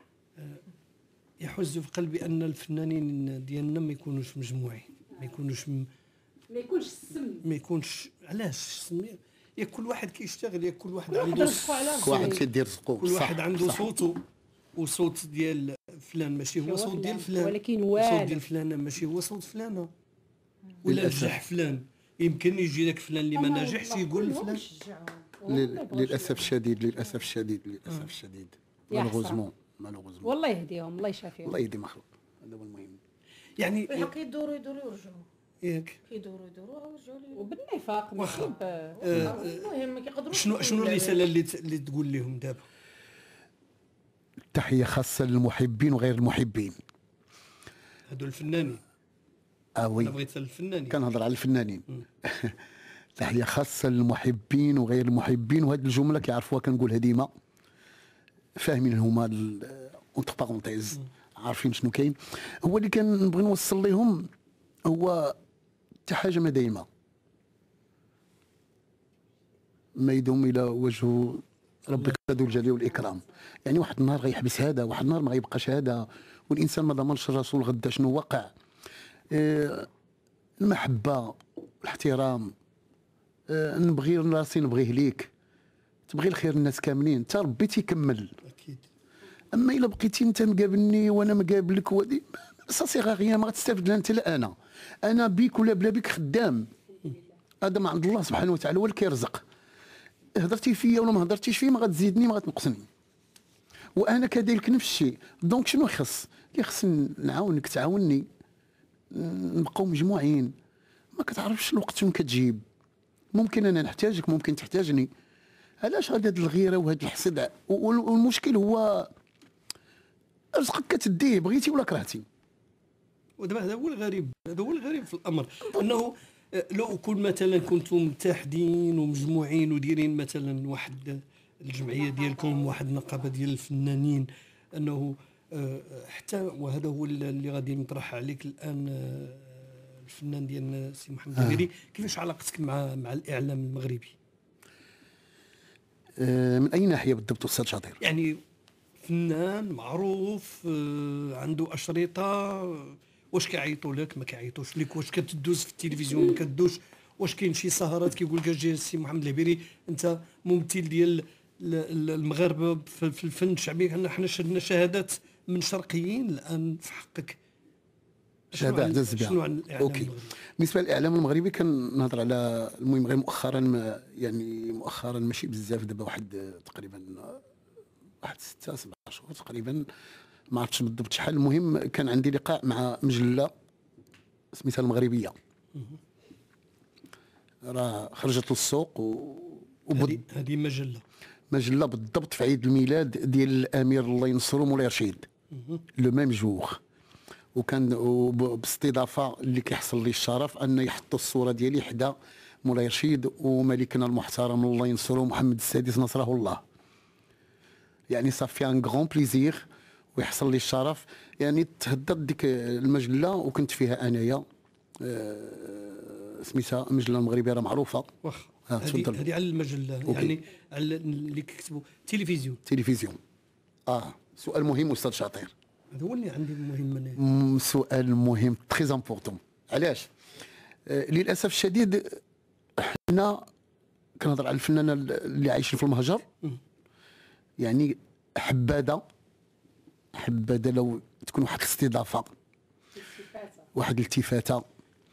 يحز في قلبي ان الفنانين ديالنا ما يكونوش مجموعين، ما يكونش السم، ما يكونش. علاش السم؟ يا كل واحد كيشتغل، يا كل واحد عنده كل واحد كيدير رزقو، كل واحد عنده صوته، وصوت ديال فلان ماشي هو صوت ديال فلان، ولكن صوت ديال فلانه ماشي هو صوت فلانه. ولا نجح فلان يمكن يجي لك فلان اللي ما ناجحش يقول لفلان. للاسف الشديد، للاسف الشديد، للاسف الشديد. مالوغوزمون والله يهديهم، الله يشافيهم، الله يهدي مخلوق. هذا هو المهم. يعني كيدوروا يرجعوا، ياك كيدوروا يرجعوا وبالنفاق. المهم ما كيقدروش. شنو الرساله اللي تقول لهم دابا؟ تحيه خاصه للمحبين وغير المحبين. هادو الفنانين. وي، انا بغيت الفنانين، كنهضر على الفنانين. تحيه خاصه للمحبين وغير المحبين، وهذه الجمله كيعرفوها كنقولها ديما، فاهمين هما اونتر بارونتيز، عارفين شنو كاين. هو اللي كنبغي نوصل لهم هو حاجه ما دايمه، ما يدوم الى وجه ربك ذو الجلال والاكرام. يعني واحد النهار غيحبس هذا، واحد النهار ما غيبقاش هذا، والانسان ما ضمنش راسو غدا شنو وقع. المحبه، الاحترام، نبغي راسي نبغيه ليك، تبغي الخير الناس كاملين، انت ربي تيكمل. اكيد. اما الا بقيتي انت مقابلني وانا مقابلك، ودي سا غير ما غتستافد لا انت لا انا بيك ولا بلا بيك خدام. هذا ما عند الله سبحانه وتعالى، هو اللي كيرزق. هضرتي فيا ولا ما هضرتيش فيا، ما غتزيدني ما غتنقصني، وانا كذلك نفس الشيء. دونك شنو يخص؟ يخص نعاونك تعاونني، نبقاو مجموعين. ما كتعرفش الوقت فين كتجيب، ممكن انا نحتاجك، ممكن تحتاجني. علاش هاد الغيره وهاد الحسد؟ والمشكل هو رزقك كتديه بغيتي ولا كرهتي. ودابا هذا هو الغريب، هذا هو الغريب في الامر، انه لو كون مثلا كنتم متحدين ومجموعين وديرين مثلا واحد الجمعيه ديالكم، واحد النقابه ديال الفنانين، انه حتى وهذا هو اللي غادي نطرح عليك الان، الفنان ديالنا السي محمد الهبيري، كيفاش علاقتك مع الاعلام المغربي؟ من اي ناحيه بالضبط استاذ شاطر؟ يعني فنان معروف، عنده اشرطه، واش كيعيطوا لك ما كيعيطوش لك؟ واش كتدوز في التلفزيون ما كدوش؟ واش كاين شي سهرات كيقول لك اجي السي محمد الهبيري انت ممثل ديال المغاربه في الفن الشعبي؟ حنا شهدنا شهادات من شرقيين الان في حقك. شهاده عزاز بها. شنو عن الاعلام اوكي. المغربي؟ بالنسبه للاعلام المغربي كنهضر على المهم غير مؤخرا، يعني مؤخرا ماشي بزاف، دابا واحد تقريبا واحد 6 7 شهور تقريبا، ما عرفتش بالضبط شحال. المهم كان عندي لقاء مع مجله سميتها المغربيه، راه خرجت للسوق هذه مجله بالضبط في عيد الميلاد ديال الامير الله ينصرو مولاي رشيد، لو ميم جوغ. وكان باستضافه اللي كيحصل لي الشرف ان يحطوا الصوره ديالي حدا مولاي رشيد وملكنا المحترم الله ينصرو محمد السادس نصره الله. يعني صافي ان غران بليزير ويحصل لي الشرف. يعني تهدرت ديك المجله وكنت فيها انايا، سميتها المجله المغربيه راه معروفه. واخا تفضل. هذه على المجله أوكي. يعني على اللي كيكتبوا تلفزيون. سؤال مهم استاذ شاطر، هذا هو اللي عندي مهم أنا. سؤال مهم تري امبورطون. علاش؟ للاسف الشديد حنا كنهضر على الفنانه اللي عايشين في المهجر، يعني حبذا لو تكون واحد الاستضافه، واحد الالتفاته.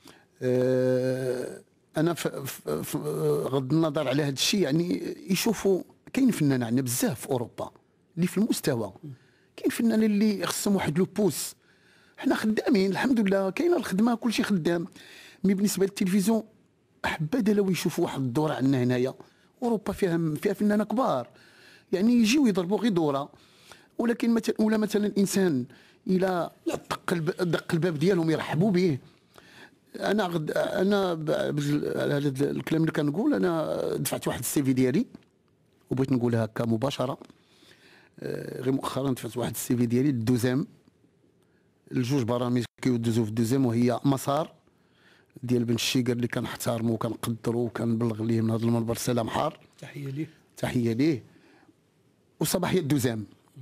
انا غض النظر على هذا الشيء، يعني يشوفوا كاين فنان عندنا بزاف في اوروبا اللي في المستوى، كاين فنان اللي خصهم واحد لو بوس. حنا خدامين الحمد لله، كاينه الخدمه كلشي خدام. مي بالنسبه للتلفزيون حبذا لو يشوفوا واحد الدوره عندنا هنايا. اوروبا فيها فنانه كبار، يعني يجيو يضربوا غير دوره. ولكن مثلا الانسان الى دق الباب ديالهم يرحبوا به. انا على هذا الكلام اللي كنقول، انا دفعت واحد السي في ديالي وبغيت نقولها هكا مباشره. غير مؤخرا دفعت واحد السي في ديالي للدوزام، الجوج برامج كيدوزو في الدوزام، وهي مسار ديال بن الشيقر اللي كنحتارمو وكنقدرو وكنبلغ ليه من هذا المنبر سلام حار، تحيه ليه، وصباحيه الدوزام.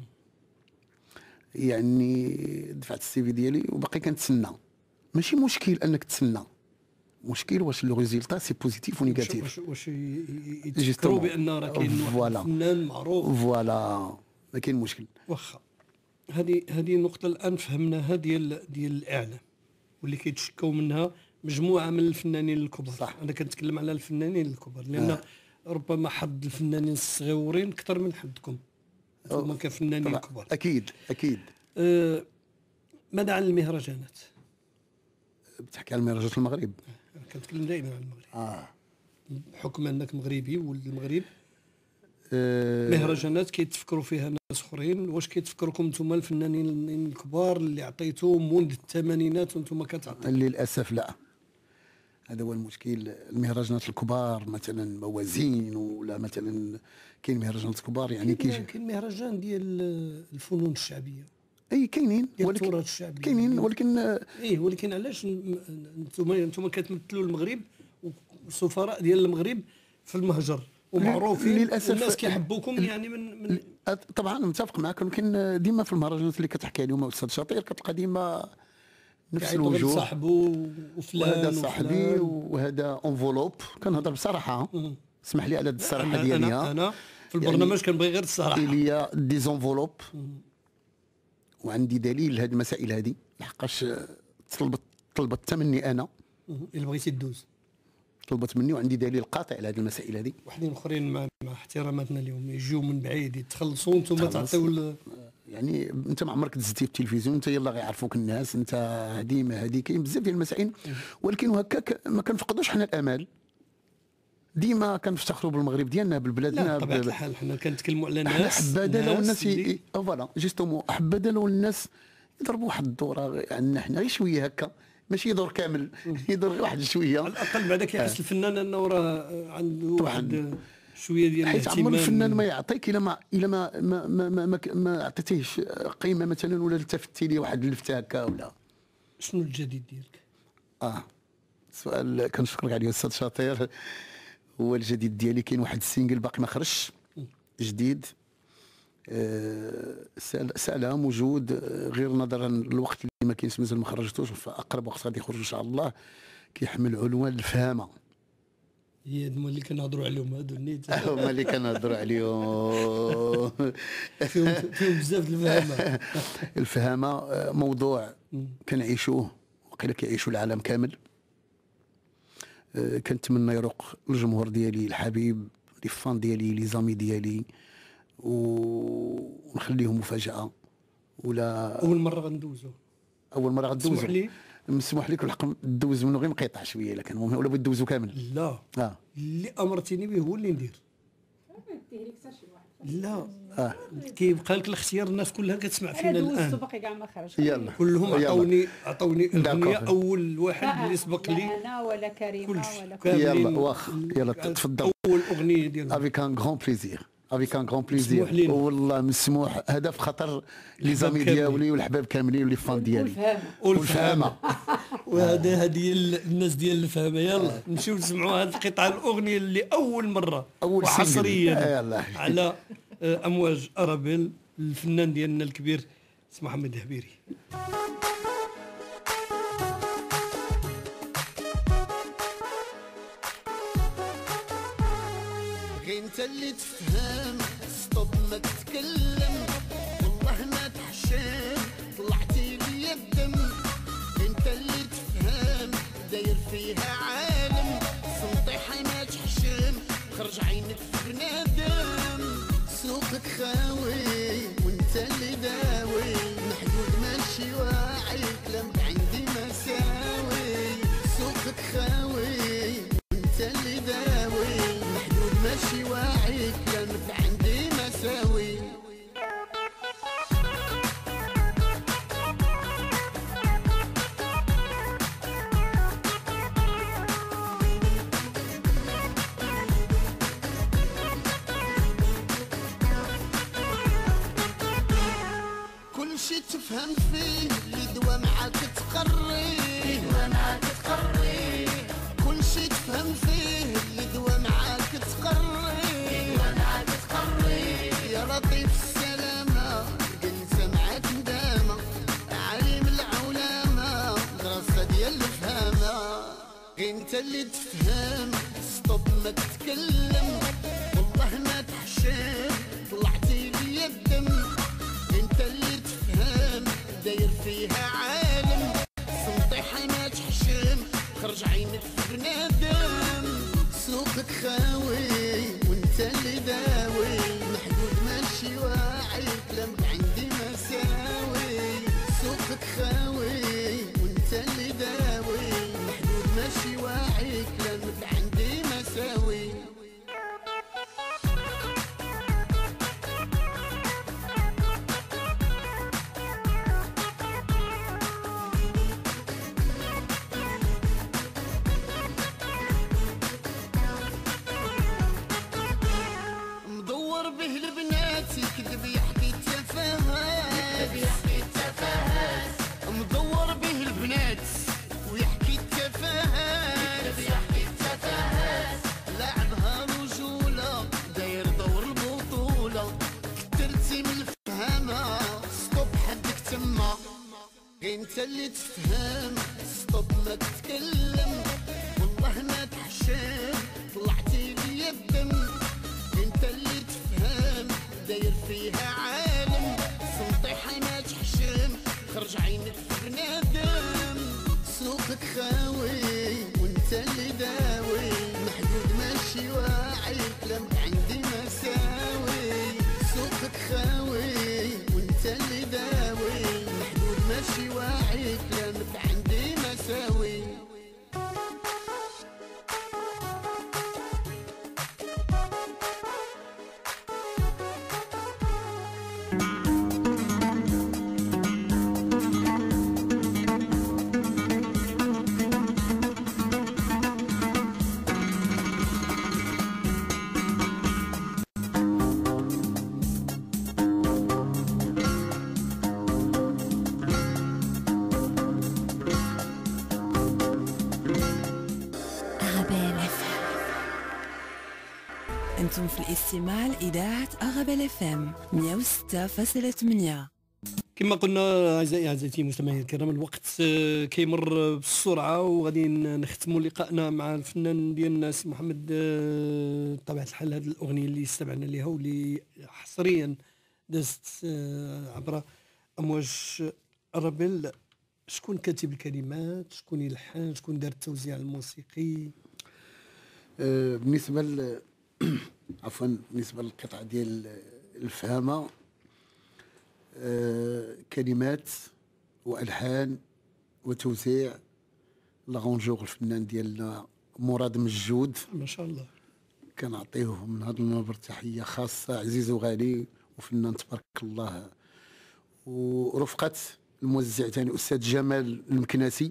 يعني دفعت السي في ديالي وباقي كنتسنى. ماشي مشكل انك تسنى، مشكل واش لو ريزولتا سي بوزيتيف ونيجاتيف. واش يتذكروا بان راه كاين واحد فنان معروف. فوالا ما كاين مشكل. واخا هذه النقطه الان فهمناها ديال الاعلام، واللي كيتشكاو منها مجموعه من الفنانين الكبار. صح. انا كنتكلم على الفنانين الكبار لان ربما حظ الفنانين الصغيورين اكثر من حظكم انتم كفنانين كبار. اكيد. ماذا عن المهرجانات؟ بتحكي على المهرجانات المغرب؟ كنتكلم دائما عن المغرب. بحكم انك مغربي والمغرب مهرجانات كيتفكروا فيها ناس اخرين. واش كيتفكركم انتم الفنانين الكبار اللي عطيتوهم منذ الثمانينات وانتم كتعطيو؟ للاسف لا، هذا هو المشكل. المهرجانات الكبار مثلا موازين، ولا مثلا كاين مهرجانات كبار يعني كاين مهرجان ديال الفنون الشعبيه. اي كاينين، ولكن الشعبيه كاينين، ولكن علاش انتم كتمثلوا المغرب والسفراء ديال المغرب في المهجر ومعروفين للاسف الناس كيحبوكم؟ يعني من طبعا متفق معك، ولكن ديما في المهرجانات اللي كتحكي عليهم استاذ شاطر كتلقى ديما نفس الوجوه، صاحبو وفلان وهذا صاحبي وهذا انفولوب. كنهضر بصراحه، اسمح لي على هذه الصراحه ديالي. انا في البرنامج يعني كنبغي غير الصراحه. إليا دي زونفولوب، وعندي دليل لهذه المسائل هذه، لحقاش طلبت حتى مني انا الا بغيتي تدوز، طلبت مني وعندي دليل قاطع على هذه المسائل هذه. وحدين اخرين مع احتراماتنا اليوم يجيو من بعيد يتخلصوا انتم تعطيو يعني انت ما عمرك دزتي في التلفزيون، انت يلا غيعرفوك الناس، انت هذه ما هذه. كاين بزاف ديال المسائل، ولكن هكاك ما كنفقدوش حنا الامال. ديما كنفتخروا بالمغرب ديالنا، ببلادنا. لا بطبيعه الحال حنا كنتكلموا على ناس حبذا لو الناس فوالا جوستومون، حبذا لو الناس يضربوا واحد الدوره عندنا حنا غير شويه هكا، ماشي يدور كامل، يدور واحد شويه على الاقل. بعدا كيحس الفنان انه راه عنده واحد شويه ديال حيت عمر الاهتمام. الفنان ما يعطيك الا ما عطيتيهش قيمه مثلا، ولا التفتي ليه واحد اللفته هكا ولا. شنو الجديد ديالك؟ سؤال كنشكرك عليه استاذ شاطر. هو الجديد ديالي كاين واحد السينجل باقي ما خرجش جديد، سألها موجود، غير نظرا للوقت اللي ما كاينش مازال ما خرجتوش، فاقرب وقت غادي يخرج ان شاء الله. كيحمل عنوان الفهامه. هي هما اللي كنهضروا عليهم هادو النيت. هما اللي كنهضروا عليهم. فيهم بزاف الفهامه. الفهامه موضوع كنعيشوه، وقيلا كيعيشوا العالم كامل. كنتمنى يروق الجمهور ديالي الحبيب، لي فان ديالي، لي زامي ديالي، ونخليهم مفاجاه. ولا اول مره غندوزو. غندوزو. اسمح لي. مسموح لك الحق دوز منه غير مقيطع شويه، الا كان ولا بغيت دوزو كامل. لا اللي امرتيني به هو اللي ندير. لا كيبقى لك الاختيار، الناس كلها كتسمع فينا الان. باقي كاع ما خرج. يلا كلهم عطوني اغنيه. اول واحد اللي سبق لي انا ولا كريمه ولا يلا واخ يلا تفضل. اول اغنيه ديال افيك ان غران بليزير، افيك ان غران بليزير والله مسموح. هذا في خاطر لي زامي ديالي والحباب كاملين ولي فان ديالي والفهامه. وهذا هذه الناس ديال الفهامه. يلا نمشيو نسمعوا هذه القطعه الاغنيه اللي اول مره وحصريا على امواج ارابيل، الفنان ديالنا الكبير سي محمد الهبيري. غير انت اللي تفهم، ستوب ما تتكلم، والله ما تحشم، طلعتي لي الدم. انت اللي تفهم، داير فيها عالم، سنطيحة ما تحشم، خرج عينك في بنادم. سوقك خاوي وانت اللي داوي، محدود ماشي واعي، كلامك عندي مساوي. سوقك خاوي وانت اللي داوي، محدود ماشي واعي، كلامك عندي مساوي. كل شي تفهم فيه، اللي دوا معاك تقري، كل شي تفهم فيه، اللي دوا معاك تقري، يا لطيف السلامة، جنسة معاك ندامة، عليم العولامة، دراسة ديال الفهامة. انت اللي تفهم، ستوب ما تتكلم، والله ما تحشم، طلعتي لي الدم. انت اللي تفهم، داير فيها عالم، سنطيحة ما تحشم، خرج عينك في بنادم. سوقك خاوي وانت اللي داوي، محدود ماشي واعي، كلامك عندي مساوي. سوقك خاوي وانت اللي داوي، محدود ماشي واعي، كلامك عندي مساوي. مدور به لبناتي، كذب يحكي تفاهات، مدور به البنات ويحكي تفاهات، لعبها رجولة، داير دور البطولة، كترتي من الفهامة، ستوب حدك تما. انت اللي تفهم، ستوب ما تتكلم، والله ما تحشم، طلعتي لي الدم. انت اللي تفهم، داير فيها عالم، سنطيحة ما تحشم، خرج عينك في بنادم. سوقك خاوي وانت اللي داوي، محدود ماشي واعي، كلامك عندي مساوي. سوقك خاوي وانت اللي داوي، محدود ماشي واعي، كلامك عندي مساوي. أنتم في الاستماع لإذاعة أرابيل FM 106.8. كما قلنا اعزائي المستمعين الكرام، الوقت كيمر بسرعه، وغادي نختموا لقائنا مع الفنان ديالنا سي محمد. بطبيعه الحال هذه الاغنيه اللي استمعنا لها واللي حصريا دازت عبر امواج أرابيل، شكون كاتب الكلمات، شكون يلحن، شكون دار التوزيع الموسيقي؟ بالنسبه عفوا بالنسبه للقطعه ديال الفهامه، كلمات والحان وتوزيع لاغونجور الفنان ديالنا مراد مجود، ما شاء الله. كنعطيه من هذا المنبر تحيه خاصه، عزيز وغالي وفنان تبارك الله. ورفقه الموزع ثاني الاستاذ جمال المكناسي،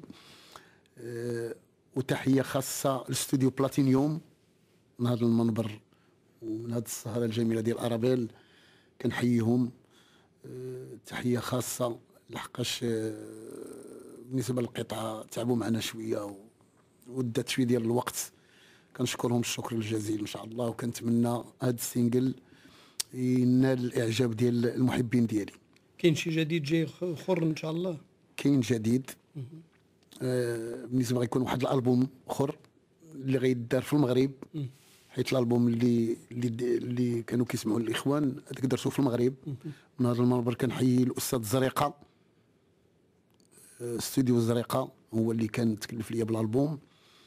وتحيه خاصه لاستوديو بلاتينيوم من هذا المنبر ومن هذه السهره الجميله ديال أرابيل، كنحييهم تحيه خاصه، لحقاش بالنسبه للقطعه تعبوا معنا شويه ودات شويه ديال الوقت، كنشكرهم الشكر الجزيل ان شاء الله، وكنتمنى هذا السينجل ينال الاعجاب ديال المحبين ديالي. كاين شي جديد جاي اخر ان شاء الله؟ كاين جديد بالنسبه غيكون واحد الالبوم اخر اللي غيدار في المغرب، حيت الالبوم اللي كانوا كيسمعوا الاخوان هذاك درتو في المغرب. من هذا المنبر كنحيي الاستاذ زريقه، استوديو زريقه هو اللي كان تكلف ليا بالالبوم،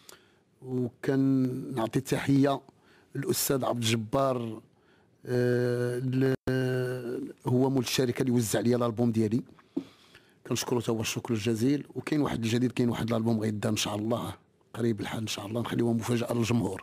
وكان نعطي تحيه الاستاذ عبد الجبار، هو مول الشركه اللي وزع لي الالبوم ديالي، كنشكرو تا هو الشكر الجزيل. وكاين واحد الجديد، كاين واحد الالبوم غيدار ان شاء الله قريب الحال ان شاء الله، نخليوها مفاجاه للجمهور.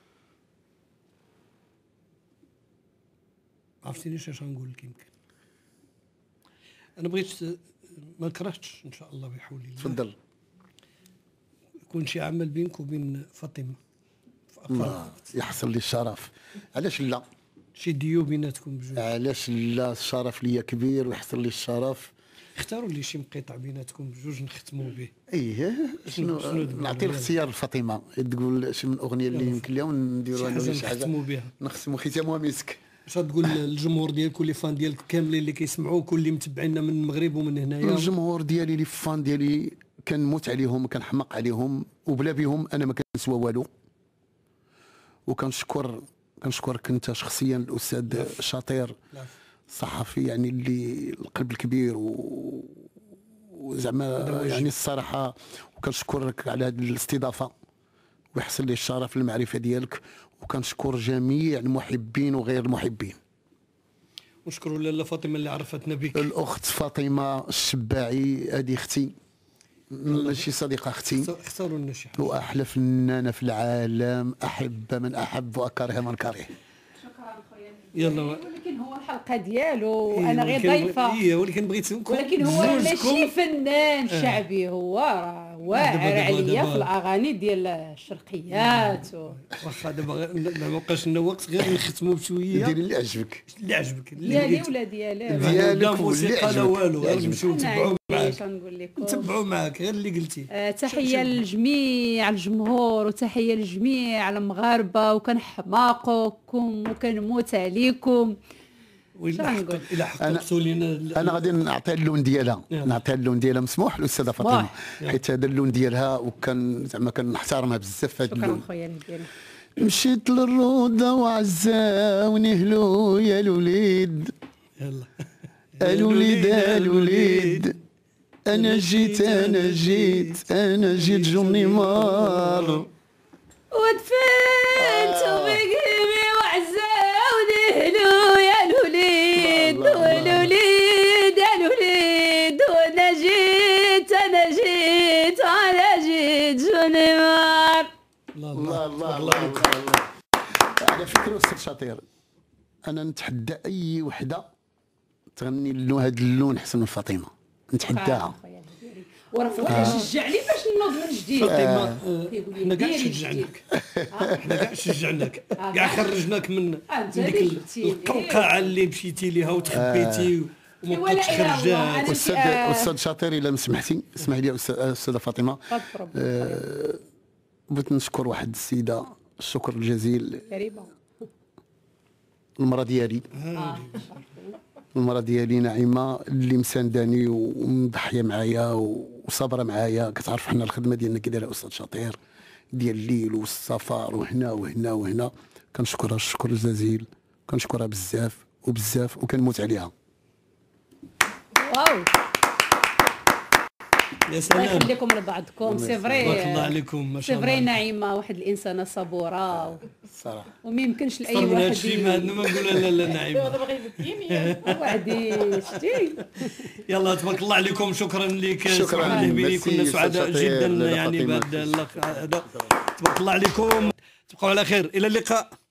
عرفتينيش اش غنقول لك؟ يمكن انا بغيت ما كرهتش ان شاء الله بحول الله. تفضل. يكون شي عمل بينك وبين فاطمه يحصل لي الشرف، علاش لا؟ شي ديو بيناتكم بجوج، علاش لا؟ الشرف ليا كبير ويحصل لي الشرف. اختاروا لي شي مقطع بيناتكم بجوج نختموا به. ايه شنو نعطي الاختيار لفاطمه تقول شي من اغنيه اللي يمكن لها ونديروا انا شي حاجه نختموا بها، نختموا ختامها مسك. اش تقول للجمهور ديالك واللي فان ديالك كاملين اللي كيسمعوا كل اللي متبعينا من المغرب ومن هنايا؟ الجمهور ديالي اللي فان ديالي كنموت عليهم وكنحماق عليهم، وبلا بهم انا ما كنسوى والو. كنشكرك انت شخصيا الاستاذ شاطر صحفي، يعني اللي القلب الكبير وزعما يعني الصراحه، وكنشكرك على هذه الاستضافه ويحصل لي الشرف المعرفه ديالك، وكنشكر جميع المحبين وغير المحبين. ونشكروا لاله فاطمه اللي عرفتنا بك. الاخت فاطمه الشباعي هذه اختي، ماشي صديقه اختي، اختاروا لنا شي حاجه. واحلى فنانه في العالم، احب من احب واكره من كره. يلا ولكن هو الحلقه ديالو وانا غير ضيفه. ولكن بغيت ولكن هو ماشي فنان شعبي، هو راه واعر عليا في الاغاني ديال الشرقيات. واخا دابا ما بقاش لنا وقت، غير نختموا بشويه. ديري اللي عجبك، اللي عجبك، ديالي ولا ديالك، لا موسيقى لا والو، غير نمشيو نتبعوا معاك. نقول لكم نتبعوا معاك غير اللي قلتي. تحيه لجميع الجمهور وتحيه لجميع المغاربه، وكنحماقكم وكنموت عليكم. الى حققتوا لنا انا غادي نعطيها اللون ديالها، نعطيها اللون ديالها مسموح الاستاذه فاطمه، حيت هذا اللون ديالها وكان زعما كنحترمها بزاف في هذا اللون. مشيت للروضه وعزاوني هلو يا الوليد، يلا الوليد الوليد، انا جيت جوني مار، ودفنت بقلبي وعزاوني هلو يا الوليد، والوليد الوليد، وانا جيت جوني مار. الله الله الله. على فكره استاذ شاطر، انا نتحدى اي وحده تغني اللون، هذا اللون احسن من فاطمه، نتحداها. وراه فواحد شجعني باش نوض من جديد. فاطمه حنا كاع شجعناك، حنا كاع شجعناك، كاع خرجناك من ديك القوقعه اللي مشيتي ليها وتخبيتي وما بقاتش خرجات. استاذ شاطر الا سمحتي، اسمح لي استاذه فاطمه، بغيت نشكر واحد السيده الشكر الجزيل، كريمه المراه ديالي المراه ديالي نعيمه اللي مسانداني ومضحيه معايا وصابره معايا. كتعرف حنا الخدمه ديالنا كي دايره استاذ شاطر ديال الليل والسفر وهنا وهنا وهنا. كنشكرها الشكر الجزيل، كنشكرها بزاف وبزاف وكنموت عليها. واو يا سلام، الله يخليكم لبعضكم. سي فري، بارك الله عليكم، ما شاء سي الله. فري نعيمه واحد الانسانه صبوره الصراحه وما يمكنش لاي اكثر من هذا واحد الشيء ما عندنا ما نقول لا نعيمه. هذا باغي يبكيني. وعدي شتي. يلا تبارك الله عليكم، شكرا لك. شكراً. الهبيري، كنا ميرسي سعداء أستاذ جدا شاطر. يعني فاطمة. بعد هذا. تبارك الله عليكم، تبقوا على خير، الى اللقاء.